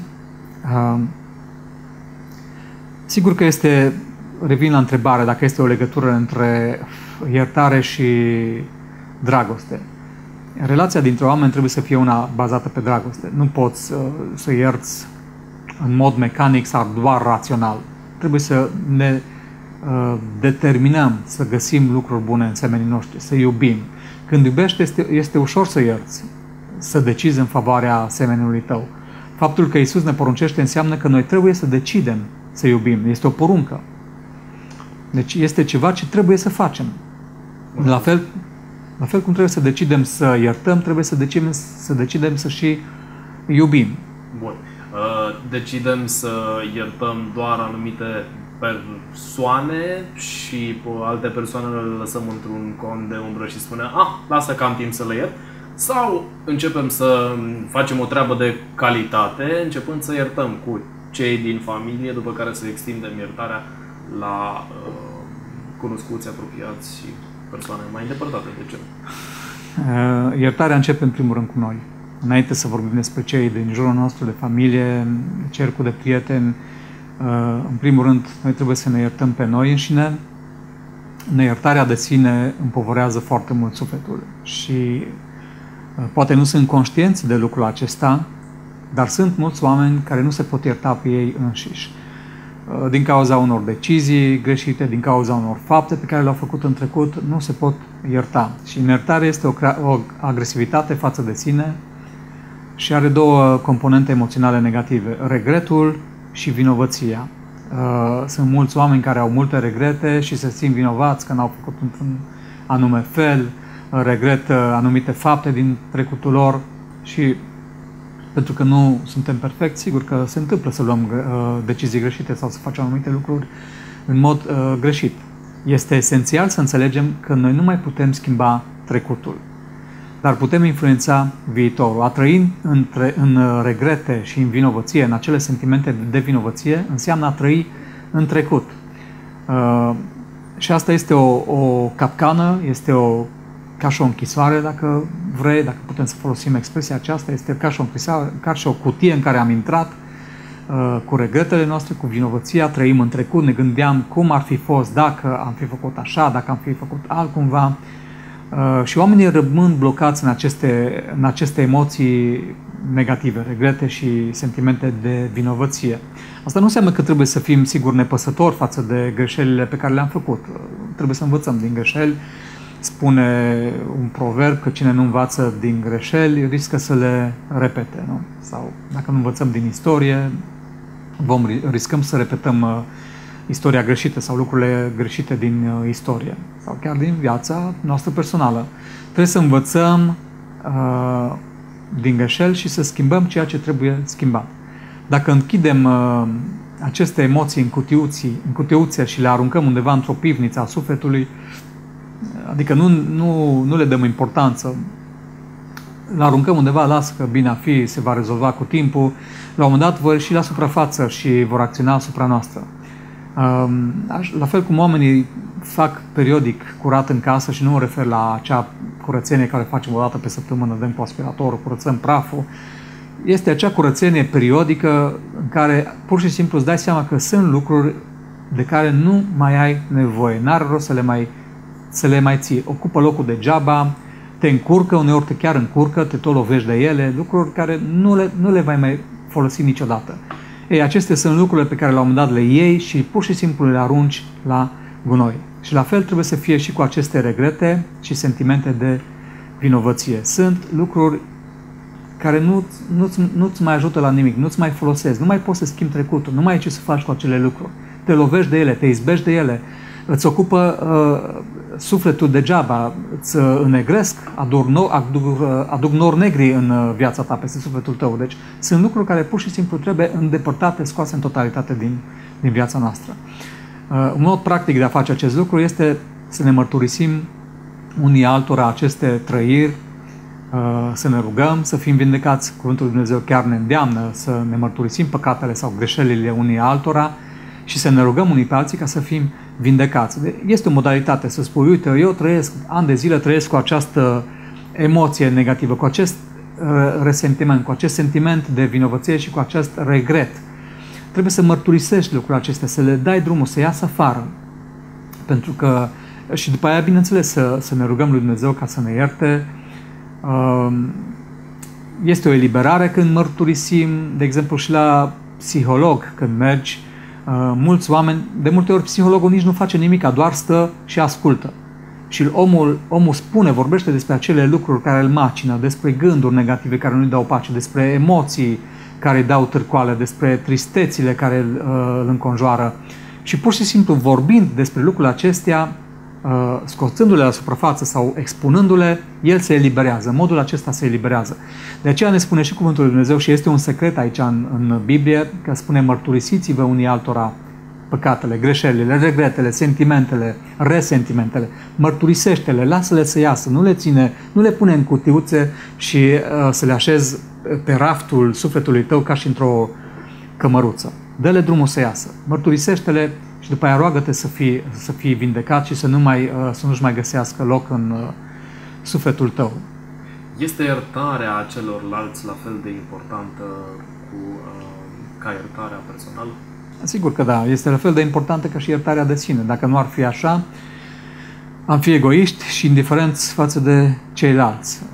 Sigur că revin la întrebare, dacă este o legătură între iertare și dragoste. Relația dintre oameni trebuie să fie una bazată pe dragoste. Nu poți să ierți în mod mecanic sau doar rațional. Trebuie să ne determinăm să găsim lucruri bune în semenii noștri, să iubim. Când iubești, este ușor să ierți, să decizi în favoarea semenului tău. Faptul că Iisus ne poruncește înseamnă că noi trebuie să decidem să iubim. Este o poruncă. Deci este ceva ce trebuie să facem. La fel cum trebuie să decidem să iertăm, trebuie să decidem să și iubim. Bun. Decidem să iertăm doar anumite persoane și alte persoane le lăsăm într-un con de umbră și spunem, lasă că am timp să le iert. Sau începem să facem o treabă de calitate, începând să iertăm cu cei din familie, după care să extindem iertarea la cunoscuți, apropiați și persoane mai îndepărtate de ce. Iertarea începe în primul rând cu noi. Înainte să vorbim despre cei din jurul nostru, de familie, cercul de prieteni, în primul rând noi trebuie să ne iertăm pe noi înșine. Neiertarea de sine împovorează foarte mult sufletul și poate nu sunt conștienți de lucrul acesta, dar sunt mulți oameni care nu se pot ierta pe ei înșiși. Din cauza unor decizii greșite, din cauza unor fapte pe care le-au făcut în trecut, nu se pot ierta. Și neiertarea este o agresivitate față de sine și are două componente emoționale negative: regretul și vinovăția. Sunt mulți oameni care au multe regrete și se simt vinovați că n-au făcut într-un anume fel, regretă anumite fapte din trecutul lor și pentru că nu suntem perfecti, sigur că se întâmplă să luăm decizii greșite sau să facem anumite lucruri în mod greșit. Este esențial să înțelegem că noi nu mai putem schimba trecutul, dar putem influența viitorul. A trăi în regrete și în vinovăție, în acele sentimente de vinovăție, înseamnă a trăi în trecut. Și asta este o capcană, este ca și o închisoare, dacă vrei, dacă putem să folosim expresia aceasta, este ca și o închisoare, ca și o cutie în care am intrat cu regretele noastre, cu vinovăția, trăim în trecut, ne gândeam cum ar fi fost dacă am fi făcut așa, dacă am fi făcut altcumva. Și oamenii rămân blocați în aceste emoții negative, regrete și sentimente de vinovăție. Asta nu înseamnă că trebuie să fim, sigur, nepăsători față de greșelile pe care le-am făcut. Trebuie să învățăm din greșeli. Spune un proverb că cine nu învață din greșeli riscă să le repete, nu? Sau dacă nu învățăm din istorie, riscăm să repetăm istoria greșită sau lucrurile greșite din istorie sau chiar din viața noastră personală. Trebuie să învățăm din greșeli și să schimbăm ceea ce trebuie schimbat. Dacă închidem aceste emoții în cutiuțe și le aruncăm undeva într-o pivniță a sufletului, adică nu le dăm importanță, le aruncăm undeva, lasă că bine a fi, se va rezolva cu timpul, la un moment dat vor ieși la suprafață și vor acționa asupra noastră. La fel cum oamenii fac periodic curat în casă, și nu mă refer la acea curățenie care facem o dată pe săptămână, dăm cu aspiratorul, curățăm praful, este acea curățenie periodică în care pur și simplu îți dai seama că sunt lucruri de care nu mai ai nevoie, n-are rost să le mai ții, ocupă locul degeaba, te încurcă, uneori te chiar încurcă, te tot lovești de ele, lucruri care nu le vai mai folosi niciodată. Ei, acestea sunt lucrurile pe care la un moment dat le iei și pur și simplu le arunci la gunoi. Și la fel trebuie să fie și cu aceste regrete și sentimente de vinovăție. Sunt lucruri care nu-ți mai ajută la nimic, nu-ți mai folosesc, nu mai poți să schimbi trecutul, nu mai ai ce să faci cu acele lucruri. Te lovești de ele, te izbești de ele, îți ocupă sufletul degeaba, îți înnegresc, aduc nori negri în viața ta, peste sufletul tău. Deci sunt lucruri care pur și simplu trebuie îndepărtate, scoase în totalitate din viața noastră. Un mod practic de a face acest lucru este să ne mărturisim unii altora aceste trăiri, să ne rugăm, să fim vindecați. Cuvântul lui Dumnezeu chiar ne îndeamnă să ne mărturisim păcatele sau greșelile unii altora și să ne rugăm unii pe alții ca să fim vindecați. Este o modalitate să spui, uite, eu trăiesc, ani de zile trăiesc cu această emoție negativă, cu acest resentiment, cu acest sentiment de vinovăție și cu acest regret. Trebuie să mărturisești lucrurile acestea, să le dai drumul, să iasă afară. Pentru că, și după aia, bineînțeles, să ne rugăm lui Dumnezeu ca să ne ierte. Este o eliberare când mărturisim, de exemplu și la psiholog, când mergi, mulți oameni, de multe ori psihologul nici nu face nimic, doar stă și ascultă. Și omul vorbește despre acele lucruri care îl macină, despre gânduri negative care nu-i dau pace, despre emoții care îi dau târcoale, despre tristețile care îl înconjoară. Și pur și simplu vorbind despre lucrurile acestea, scoțându-le la suprafață sau expunându-le, el se eliberează. În modul acesta se eliberează. De aceea ne spune și Cuvântul lui Dumnezeu, și este un secret aici în Biblie, că spune: mărturisiți-vă unii altora păcatele, greșelile, regretele, sentimentele, resentimentele. Mărturisește-le, lasă-le să iasă, nu le ține, nu le pune în cutiuțe și să le așezi pe raftul sufletului tău ca și într-o cămăruță. Dă-le drumul să iasă. Mărturisește-le și după aia roagă-te să fii vindecat și să nu-și mai găsească loc în sufletul tău. Este iertarea celorlalți la fel de importantă ca iertarea personală? Sigur că da, este la fel de importantă ca și iertarea de sine. Dacă nu ar fi așa, am fi egoiști și indiferenți față de ceilalți.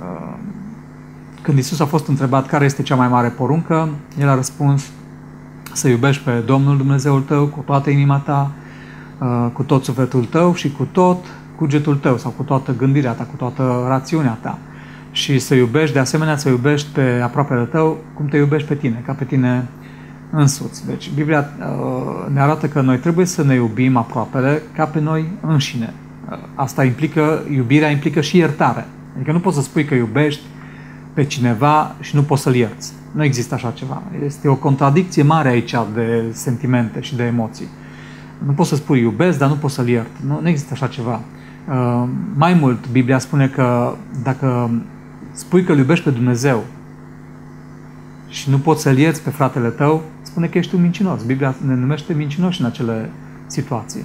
Când Iisus a fost întrebat care este cea mai mare poruncă, El a răspuns: să iubești pe Domnul Dumnezeul tău cu toată inima ta, cu tot sufletul tău și cu tot cugetul tău sau cu toată gândirea ta, cu toată rațiunea ta. Și să iubești, de asemenea, să iubești pe aproapele tău cum te iubești pe tine, ca pe tine însuți. Deci Biblia ne arată că noi trebuie să ne iubim aproapele ca pe noi înșine. Asta iubirea implică și iertare. Adică nu poți să spui că iubești pe cineva și nu poți să-l ierți. Nu există așa ceva. Este o contradicție mare aici de sentimente și de emoții. Nu poți să spui iubesc, dar nu poți să-l iert. Nu există așa ceva. Mai mult, Biblia spune că dacă spui că îl iubești pe Dumnezeu și nu poți să-l ierți pe fratele tău, spune că ești un mincinos. Biblia ne numește mincinoși în acele situații.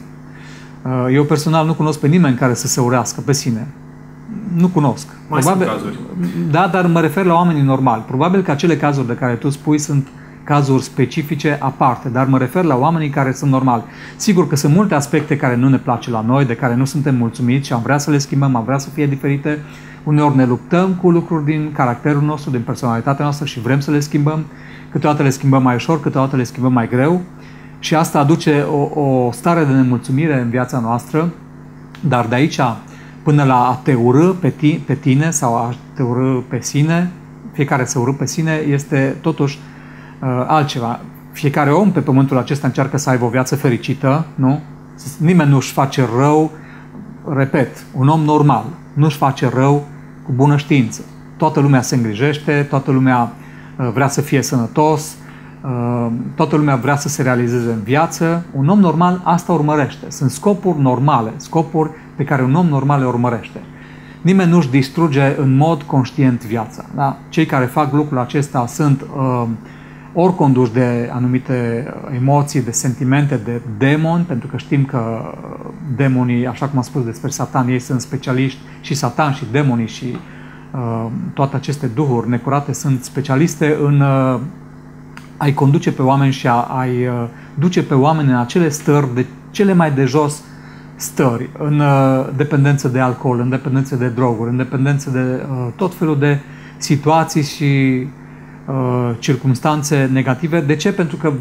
Eu personal nu cunosc pe nimeni care să se urească pe sine. Nu cunosc. Mai sunt cazuri. Da, dar mă refer la oamenii normali. Probabil că acele cazuri de care tu spui sunt cazuri specifice aparte, dar mă refer la oamenii care sunt normali. Sigur că sunt multe aspecte care nu ne place la noi, de care nu suntem mulțumiți și am vrea să le schimbăm, am vrea să fie diferite. Uneori ne luptăm cu lucruri din caracterul nostru, din personalitatea noastră și vrem să le schimbăm. Câteodată le schimbăm mai ușor, câteodată le schimbăm mai greu și asta aduce o stare de nemulțumire în viața noastră, dar de aici până la a te urâ pe tine sau a te urâ pe sine, fiecare se urâ pe sine, este totuși altceva. Fiecare om pe pământul acesta încearcă să aibă o viață fericită, nu? Nimeni nu-și face rău, repet, un om normal nu-și face rău cu bună știință. Toată lumea se îngrijește, toată lumea vrea să fie sănătos, toată lumea vrea să se realizeze în viață. Un om normal asta urmărește. Sunt scopuri normale, scopuri pe care un om normal le urmărește. Nimeni nu-și distruge în mod conștient viața. Da? Cei care fac lucrul acesta sunt ori conduși de anumite emoții, de sentimente, de demoni, pentru că știm că demonii, așa cum am spus despre Satan, ei sunt specialiști, și Satan și demonii și toate aceste duhuri necurate sunt specialiste în a-i conduce pe oameni și a-i duce pe oameni în acele stări de cele mai de jos stări, în dependență de alcool, în dependență de droguri, în dependență de tot felul de situații și circumstanțe negative. De ce? Pentru că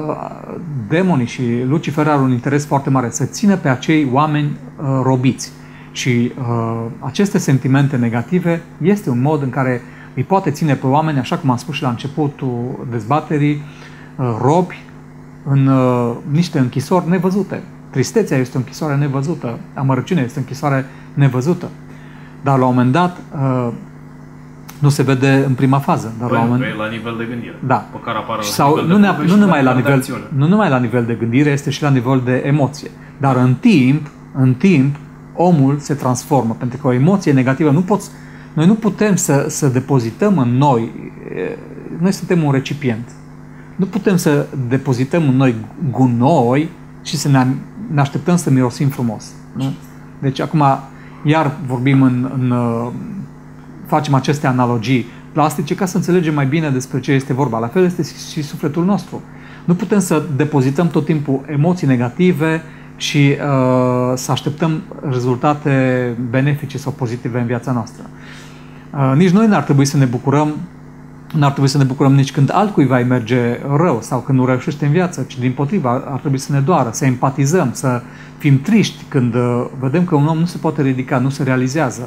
demonii și Lucifer are un interes foarte mare să țină pe acei oameni robiți. Și aceste sentimente negative este un mod în care îi poate ține pe oameni, așa cum am spus și la începutul dezbaterii, robi în niște închisori nevăzute. Tristețea este o închisoare nevăzută, amărăciunea este o închisoare nevăzută. Dar la un moment dat nu se vede în prima fază. Dar la nivel de gândire. Da. Măcar apară sau nu numai la nivel de gândire, este și la nivel de emoție. Dar în timp, omul se transformă. Pentru că o emoție negativă noi nu putem să depozităm în noi. Noi suntem un recipient. Nu putem să depozităm în noi gunoi și să ne așteptăm să mirosim frumos. Nu? Deci acum iar vorbim facem aceste analogii plastice ca să înțelegem mai bine despre ce este vorba. La fel este și sufletul nostru. Nu putem să depozităm tot timpul emoții negative și să așteptăm rezultate benefice sau pozitive în viața noastră. Nici noi n-ar trebui să ne bucurăm nici când altcuiva îi merge rău sau când nu reușește în viață, ci dimpotrivă ar trebui să ne doară, să empatizăm, să fim triști când vedem că un om nu se poate ridica, nu se realizează.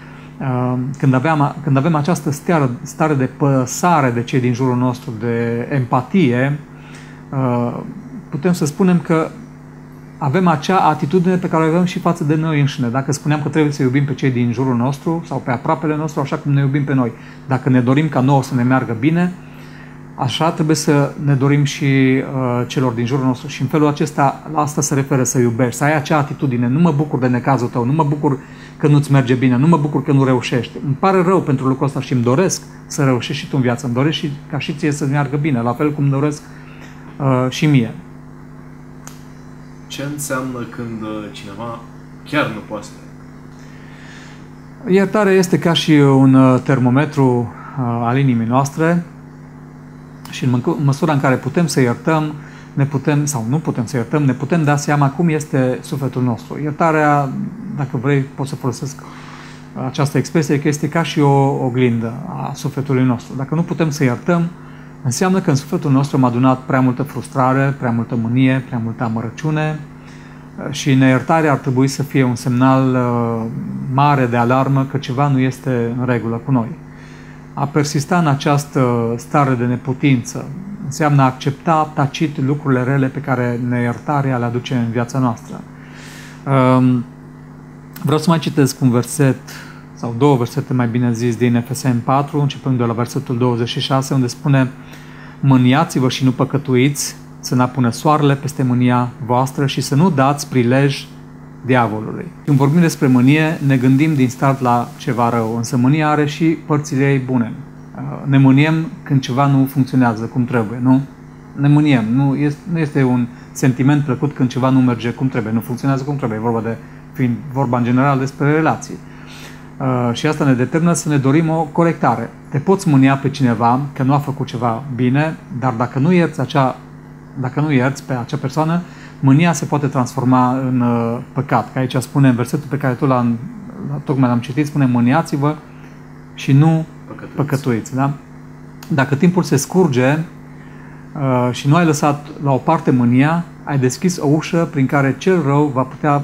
Când avem această stare de păsare de cei din jurul nostru, de empatie, putem să spunem că avem acea atitudine pe care o avem și față de noi înșine. Dacă spuneam că trebuie să iubim pe cei din jurul nostru sau pe aproapele nostru așa cum ne iubim pe noi. Dacă ne dorim ca nouă să ne meargă bine, așa trebuie să ne dorim și celor din jurul nostru. Și în felul acesta, la asta se referă să iubești, să ai acea atitudine. Nu mă bucur de necazul tău, nu mă bucur că nu-ți merge bine, nu mă bucur că nu reușești. Îmi pare rău pentru lucrul ăsta și îmi doresc să reușești și tu în viață. Îmi doresc și ca și ție să meargă bine, la fel cum îmi doresc și mie. Ce înseamnă când cineva chiar nu poate? Iertarea este ca și un termometru al inimii noastre și în măsura în care putem să iertăm, ne putem da seama cum este sufletul nostru. Iertarea, dacă vrei, pot să folosesc această expresie, că este ca și o oglindă a sufletului nostru. Dacă nu putem să iertăm, înseamnă că în sufletul nostru am adunat prea multă frustrare, prea multă mânie, prea multă amărăciune și neiertarea ar trebui să fie un semnal mare de alarmă că ceva nu este în regulă cu noi. A persista în această stare de neputință înseamnă a accepta tacit lucrurile rele pe care neiertarea le aduce în viața noastră. Vreau să mai citesc un verset sau două versete, mai bine zis, din Efeseni 4, începând de la versetul 26, unde spune: mâniați-vă și nu păcătuiți, să n-apună soarele peste mânia voastră și să nu dați prilej diavolului. Când vorbim despre mânie, ne gândim din start la ceva rău, însă mânia are și părțile ei bune. Ne mâniem când ceva nu funcționează cum trebuie, nu? Ne mâniem. Nu este un sentiment plăcut când ceva nu merge cum trebuie, nu funcționează cum trebuie. Fiind vorba în general despre relații. Și asta ne determină să ne dorim o corectare. Te poți mânia pe cineva că nu a făcut ceva bine, dar dacă nu ierți pe acea persoană, mânia se poate transforma în păcat. Că aici spune în versetul pe care tocmai l-am citit, spune: mâniați-vă și nu păcătuiți. Da? Dacă timpul se scurge și nu ai lăsat la o parte mânia, ai deschis o ușă prin care cel rău va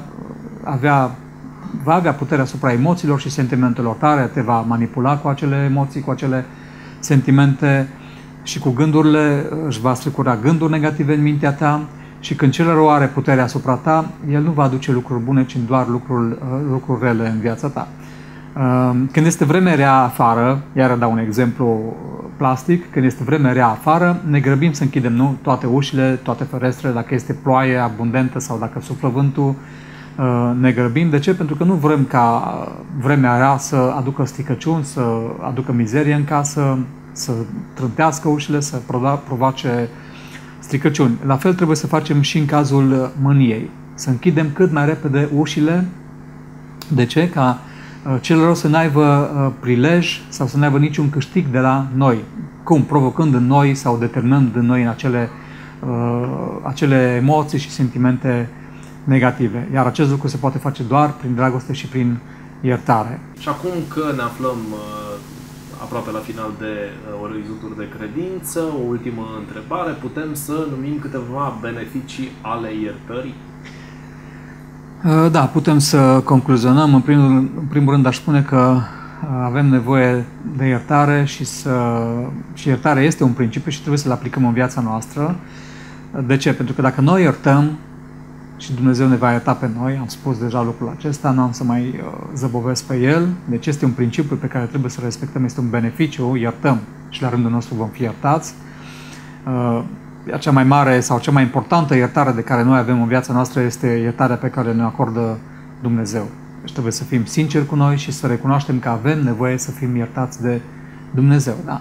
avea puterea asupra emoțiilor și sentimentelor tale, te va manipula cu acele emoții, cu acele sentimente și cu gândurile, își va strecura gânduri negative în mintea ta și când cel rău are puterea asupra ta, el nu va aduce lucruri bune, ci doar lucruri rele în viața ta. Când este vreme rea afară, iar dau un exemplu plastic, când este vreme rea afară, ne grăbim să închidem toate ușile, toate ferestrele, dacă este ploaie abundentă sau dacă suflă vântul, ne grăbim. De ce? Pentru că nu vrem ca vremea rea să aducă stricăciuni, să aducă mizerie în casă, să trântească ușile, să provoace stricăciuni. La fel trebuie să facem și în cazul mâniei. Să închidem cât mai repede ușile. De ce? Ca cel rău să n-aibă prilej sau să n-aibă niciun câștig de la noi. Cum? Provocând în noi sau determinând în noi în acele emoții și sentimente negative. Iar acest lucru se poate face doar prin dragoste și prin iertare. Și acum că ne aflăm aproape la final de orizonturi de credință, o ultimă întrebare: putem să numim câteva beneficii ale iertării? Da, putem să concluzionăm. În primul rând aș spune că avem nevoie de iertare și iertarea este un principiu și trebuie să-l aplicăm în viața noastră. De ce? Pentru că dacă noi iertăm, și Dumnezeu ne va ierta pe noi. Am spus deja lucrul acesta, nu am să mai zăbovesc pe el. Deci este un principiu pe care trebuie să respectăm, este un beneficiu, iertăm și la rândul nostru vom fi iertați. Cea mai mare sau cea mai importantă iertare de care noi avem în viața noastră este iertarea pe care ne acordă Dumnezeu. Deci trebuie să fim sinceri cu noi și să recunoaștem că avem nevoie să fim iertați de Dumnezeu. Da?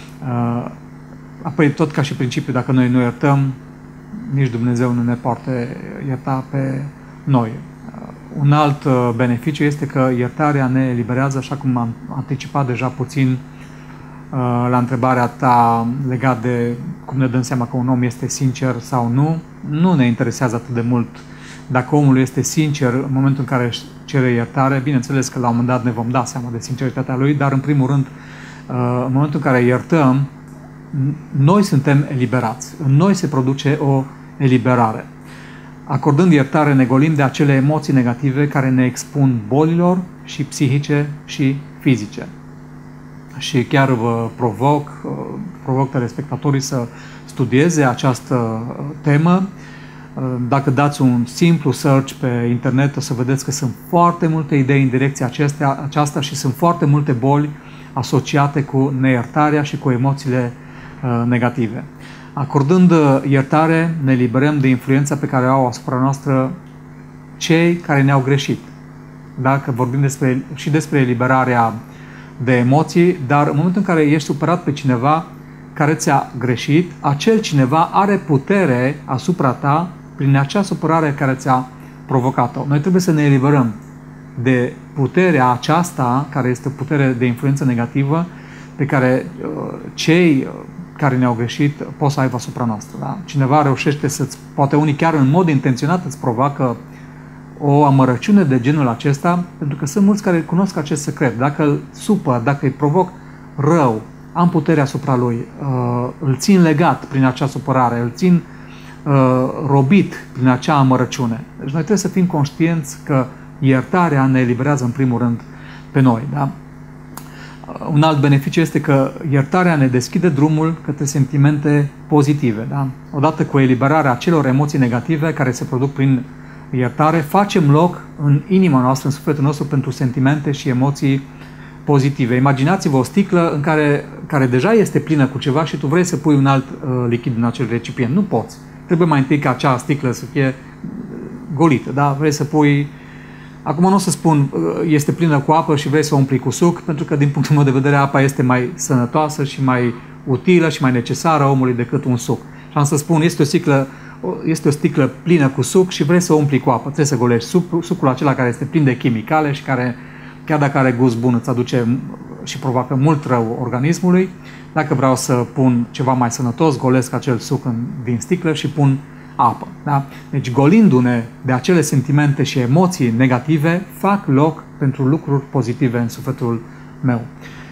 Apoi, tot ca și principiu, dacă noi nu iertăm, nici Dumnezeu nu ne poate ierta pe noi. Un alt beneficiu este că iertarea ne eliberează, așa cum am anticipat deja puțin la întrebarea ta legat de cum ne dăm seama că un om este sincer sau nu. Nu ne interesează atât de mult dacă omul este sincer în momentul în care își cere iertare. Bineînțeles că la un moment dat ne vom da seama de sinceritatea lui, dar în primul rând, în momentul în care iertăm, noi suntem eliberați. În noi se produce o eliberare. Acordând iertare, ne golim de acele emoții negative care ne expun bolilor și psihice și fizice. Și chiar vă provoc telespectatorii să studieze această temă. Dacă dați un simplu search pe internet, o să vedeți că sunt foarte multe idei în direcția aceasta și sunt foarte multe boli asociate cu neiertarea și cu emoțiile negative. Acordând iertare, ne liberăm de influența pe care o au asupra noastră cei care ne-au greșit. Dacă vorbim și despre eliberarea de emoții, dar în momentul în care ești supărat pe cineva care ți-a greșit, acel cineva are putere asupra ta prin acea supărare care ți-a provocat-o. Noi trebuie să ne eliberăm de puterea aceasta, care este o putere de influență negativă, pe care cei care ne-au greșit pot să aibă asupra noastră. Da? Cineva reușește poate unii chiar în mod intenționat îți provoacă o amărăciune de genul acesta, pentru că sunt mulți care cunosc acest secret. Dacă îl supăr, dacă îi provoc rău, am puterea asupra lui, îl țin legat prin acea supărare, îl țin robit prin acea amărăciune. Deci noi trebuie să fim conștienți că iertarea ne eliberează în primul rând pe noi. Da? Un alt beneficiu este că iertarea ne deschide drumul către sentimente pozitive. Da? Odată cu eliberarea acelor emoții negative care se produc prin iertare, facem loc în inima noastră, în sufletul nostru, pentru sentimente și emoții pozitive. Imaginați-vă o sticlă în care deja este plină cu ceva și tu vrei să pui un alt lichid în acel recipient. Nu poți. Trebuie mai întâi ca acea sticlă să fie golită. Da? Vrei să pui... Acum nu o să spun este plină cu apă și vrei să o umpli cu suc, pentru că din punctul meu de vedere apa este mai sănătoasă și mai utilă și mai necesară omului decât un suc. Și am să spun, este o sticlă plină cu suc și vrei să o umpli cu apă. Trebuie să golești sucul acela care este plin de chimicale și care, chiar dacă are gust bun, îți aduce și provoacă mult rău organismului. Dacă vreau să pun ceva mai sănătos, golesc acel suc din sticlă și pun apă. Da? Deci, golindu-ne de acele sentimente și emoții negative, fac loc pentru lucruri pozitive în sufletul meu.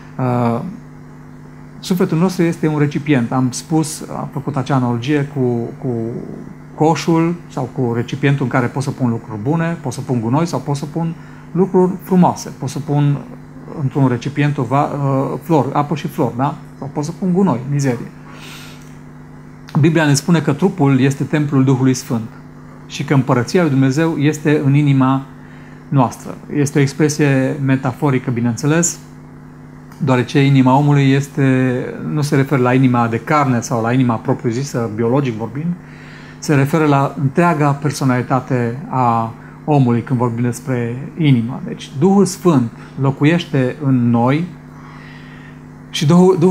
Sufletul nostru este un recipient. Am făcut acea analogie cu coșul sau cu recipientul în care pot să pun lucruri bune, pot să pun gunoi sau pot să pun lucruri frumoase. Pot să pun într-un recipient apă și flori, da? Sau pot să pun gunoi, mizerie. Biblia ne spune că trupul este templul Duhului Sfânt și că împărăția lui Dumnezeu este în inima noastră. Este o expresie metaforică, bineînțeles, deoarece inima omului nu se referă la inima de carne sau la inima propriu-zisă, biologic vorbind, se referă la întreaga personalitate a omului când vorbim despre inimă. Deci Duhul Sfânt locuiește în noi și Duhul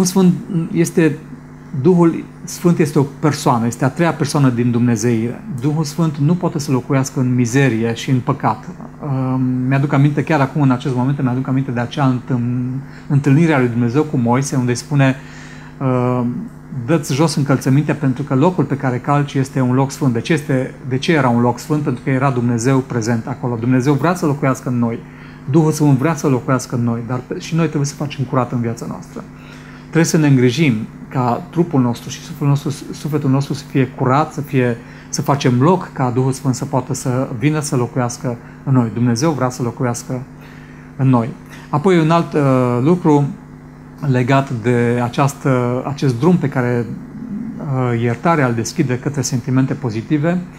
Sfânt este o persoană, este a treia persoană din Dumnezeire. Duhul Sfânt nu poate să locuiască în mizerie și în păcat. Mi-aduc aminte, chiar acum în acest moment, mi-aduc aminte de acea întâlnire a lui Dumnezeu cu Moise, unde îi spune dă-ți jos încălțămintea pentru că locul pe care calci este un loc sfânt. De ce era un loc sfânt? Pentru că era Dumnezeu prezent acolo. Dumnezeu vrea să locuiască în noi. Duhul Sfânt vrea să locuiască în noi, dar și noi trebuie să facem curat în viața noastră. Trebuie să ne îngrijim ca trupul nostru și sufletul nostru să fie curat, să facem loc ca Duhul Sfânt să poată să vină să locuiască în noi. Dumnezeu vrea să locuiască în noi. Apoi un alt lucru legat de acest drum pe care iertarea îl deschide către sentimente pozitive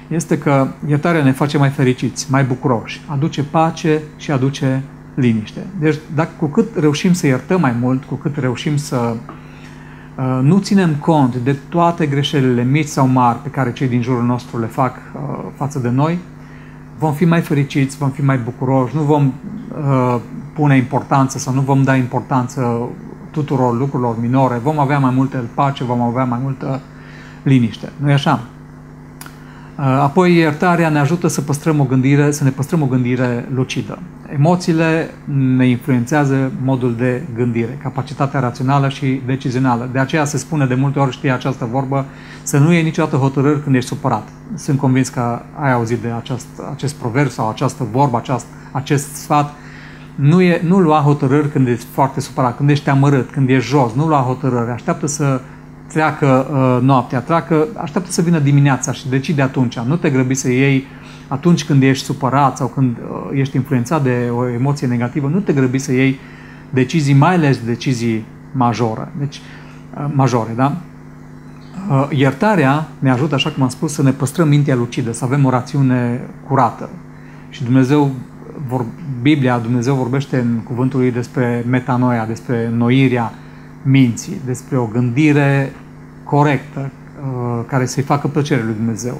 este că iertarea ne face mai fericiți, mai bucuroși, aduce pace și aduce liniște. Deci, cu cât reușim să iertăm mai mult, cu cât reușim să nu ținem cont de toate greșelile mici sau mari pe care cei din jurul nostru le fac față de noi, vom fi mai fericiți, vom fi mai bucuroși, nu vom pune importanță sau nu vom da importanță tuturor lucrurilor minore, vom avea mai multă pace, vom avea mai multă liniște. Nu-i așa? Apoi, iertarea ne ajută să ne păstrăm o gândire lucidă. Emoțiile ne influențează modul de gândire, capacitatea rațională și decizională. De aceea se spune de multe ori, știi această vorbă, să nu iei niciodată hotărâri când ești supărat. Sunt convins că ai auzit de acest proverb sau această vorbă, acest sfat. Nu lua hotărâri când ești foarte supărat, când ești amărât, când ești jos. Nu lua hotărâri. Așteaptă să treacă noaptea, așteaptă să vină dimineața și decide atunci. Nu te grăbi să iei atunci când ești supărat sau când ești influențat de o emoție negativă, nu te grăbi să iei decizii, mai ales decizii majore, da? Iertarea ne ajută, așa cum am spus, să ne păstrăm mintea lucidă, să avem o rațiune curată. Și Dumnezeu vorbește în cuvântul lui despre metanoia, despre înnoirea minții, despre o gândire corectă, care să-i facă plăcere lui Dumnezeu.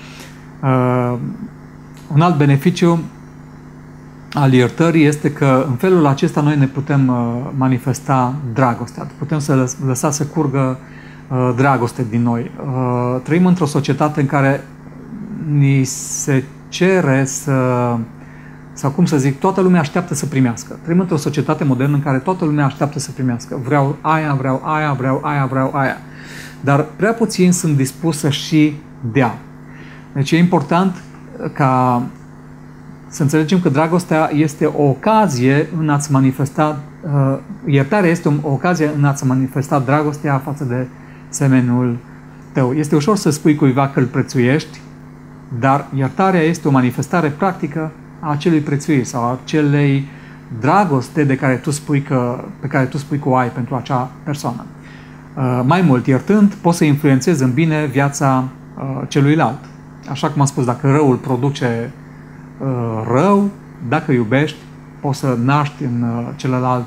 Un alt beneficiu al iertării este că în felul acesta noi ne putem manifesta dragostea, putem să lăsa să curgă dragoste din noi. Trăim într-o societate în care ni se cere sau cum să zic, toată lumea așteaptă să primească. Trăim într-o societate modernă în care toată lumea așteaptă să primească. Vreau aia, vreau aia, vreau aia, vreau aia. Dar prea puțini sunt dispuși să și dea. Deci e important ca să înțelegem că dragostea este o ocazie în a-ți manifesta, iertarea este o ocazie în a-ți manifesta dragostea față de semenul tău. Este ușor să spui cuiva că îl prețuiești, dar iertarea este o manifestare practică a acelui prețuiri sau a acelei dragoste pe care tu spui că o ai pentru acea persoană. Mai mult, iertând, poți să influențezi în bine viața celuilalt. Așa cum am spus, dacă răul produce rău, dacă iubești, poți să naști în celălalt,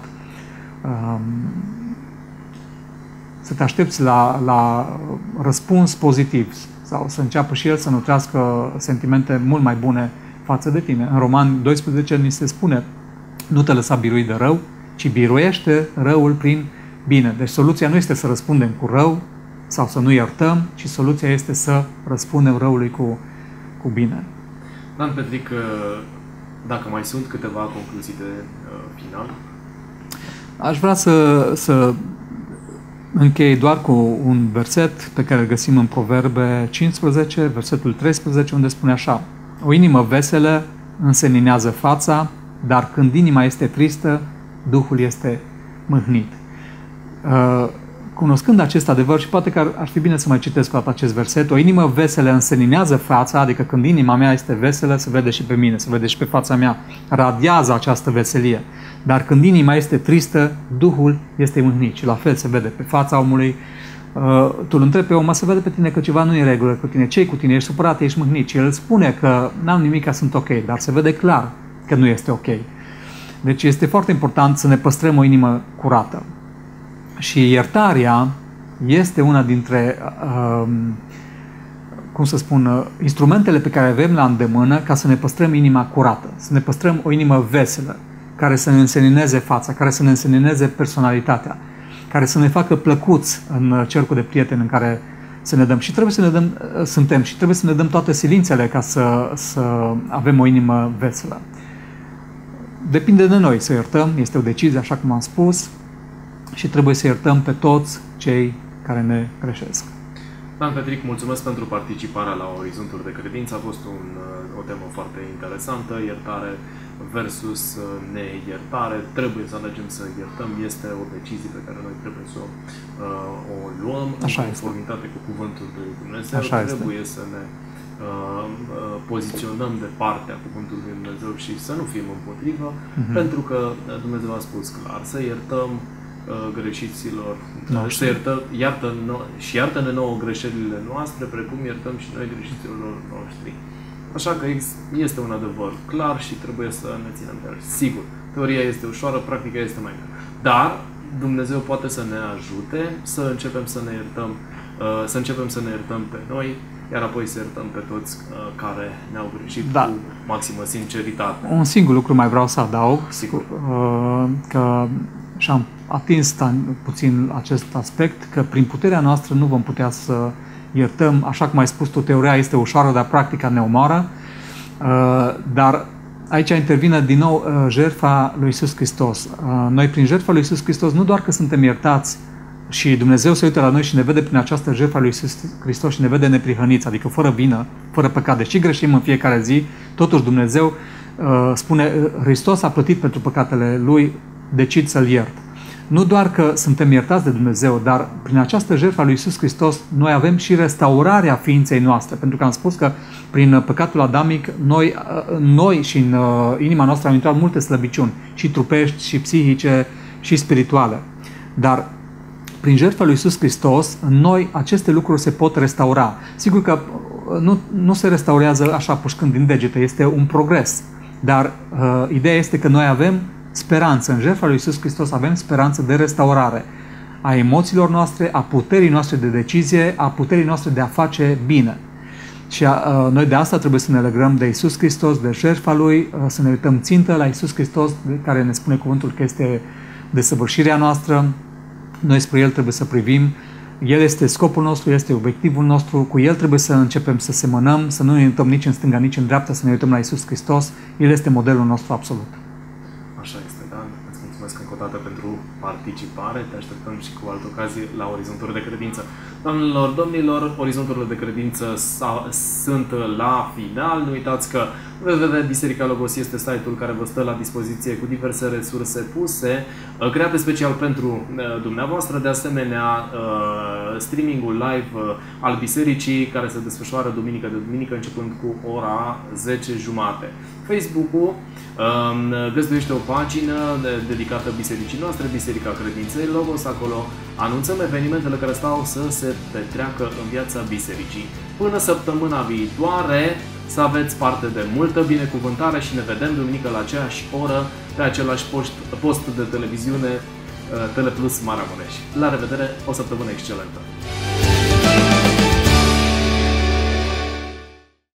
să te aștepți la răspuns pozitiv sau să înceapă și el să nutrească sentimente mult mai bune față de tine. În Roman 12 ni se spune: nu te lăsa birui de rău, ci biruiește răul prin bine. Deci soluția nu este să răspundem cu rău sau să nu iertăm, ci soluția este să răspundem răului cu bine. Dan Petric, dacă mai sunt câteva concluzii de final? Aș vrea să închei doar cu un verset pe care îl găsim în Proverbe 15, versetul 13, unde spune așa: o inimă veselă înseninează fața, dar când inima este tristă, Duhul este mâhnit. Cunoscând acest adevăr, și poate că ar fi bine să mai citesc cu acest verset, o inimă veselă înseninează fața, adică când inima mea este veselă, se vede și pe mine, se vede și pe fața mea, radiază această veselie. Dar când inima este tristă, Duhul este mâhnit și la fel se vede pe fața omului. Tu îl întrebi pe om, se vede pe tine că ceva nu e în regulă cu tine. Ce-i cu tine? Ești supărat, ești mâhnit. Și el spune că n-am nimic, sunt ok, dar se vede clar că nu este ok. Deci este foarte important să ne păstrăm o inimă curată. Și iertarea este una dintre, instrumentele pe care avem la îndemână ca să ne păstrăm inima curată, să ne păstrăm o inimă veselă, care să ne însenineze fața, care să ne însenineze personalitatea, care să ne facă plăcuți în cercul de prieteni în care să ne dăm. Și trebuie să ne dăm toate silințele ca să avem o inimă veselă. Depinde de noi să iertăm, este o decizie, așa cum am spus, și trebuie să iertăm pe toți cei care ne greșesc. Dan Petric, mulțumesc pentru participarea la Orizonturi de Credință. A fost o temă foarte interesantă, iertare versus neiertare. Trebuie să alegem să iertăm, este o decizie pe care noi trebuie să o luăm în conformitate cu Cuvântul lui Dumnezeu. Trebuie să ne poziționăm de partea Cuvântului lui Dumnezeu și să nu fim împotrivă, pentru că Dumnezeu a spus clar, să iertăm greșiților, noștri. iartă-ne nouă greșelile noastre, precum iertăm și noi greșiților noștri. Așa că este un adevăr clar și trebuie să ne ținem de el. Sigur, teoria este ușoară, practica este mai grea. Dar Dumnezeu poate să ne ajute să începem să ne iertăm pe noi, iar apoi să iertăm pe toți care ne-au greșit cu maximă sinceritate. Un singur lucru mai vreau să adaug, Sigur. Că și-am atins puțin acest aspect, că prin puterea noastră nu vom putea să iertăm, așa cum ai spus tu, teoria este ușoară, dar practica ne omoară. Dar aici intervine din nou jertfa lui Iisus Hristos. Noi prin jertfa lui Iisus Hristos nu doar că suntem iertați și Dumnezeu se uită la noi și ne vede prin această jertfă a lui Iisus Hristos și ne vede neprihăniți, adică fără vină, fără păcat. Deși greșim în fiecare zi, totuși Dumnezeu spune, Hristos a plătit pentru păcatele Lui, decid să-L iert. Nu doar că suntem iertați de Dumnezeu, dar prin această jertfă a lui Iisus Hristos noi avem și restaurarea ființei noastre. Pentru că am spus că prin păcatul adamic noi și în inima noastră au intrat multe slăbiciuni, și trupești, și psihice, și spirituale. Dar prin jertfa lui Iisus Hristos, în noi aceste lucruri se pot restaura. Sigur că nu se restaurează așa pușcând din degete, este un progres. Dar ideea este că noi avem speranță. În jertfa lui Iisus Hristos avem speranță de restaurare a emoțiilor noastre, a puterii noastre de decizie, a puterii noastre de a face bine. Și noi de asta trebuie să ne legăm de Iisus Hristos, de jertfa Lui, să ne uităm țintă la Iisus Hristos, care ne spune cuvântul că este desăvârșirea noastră. Noi spre El trebuie să privim. El este scopul nostru, este obiectivul nostru. Cu El trebuie să începem să semănăm, să nu ne uităm nici în stânga, nici în dreapta, să ne uităm la Iisus Hristos. El este modelul nostru absolut. Așa este, Dan. Îți mulțumesc încă o dată pentru participare. Te așteptăm și cu altă ocazie la Orizonturi de Credință. Doamnelor, domnilor, Orizonturile de Credință sunt la final. Nu uitați că www.Biserica Logos este site-ul care vă stă la dispoziție cu diverse resurse puse, create special pentru dumneavoastră. De asemenea, streamingul live al Bisericii, care se desfășoară duminică de duminică, începând cu ora 10:30. Facebook-ul găzduiește o pagină dedicată bisericii noastre, Biserica Credinței Logos. Acolo anunțăm evenimentele care stau să se petreacă în viața bisericii. Până săptămâna viitoare, să aveți parte de multă binecuvântare și ne vedem duminică la aceeași oră, pe același post de televiziune, Teleplus Maramureș. La revedere, o săptămână excelentă!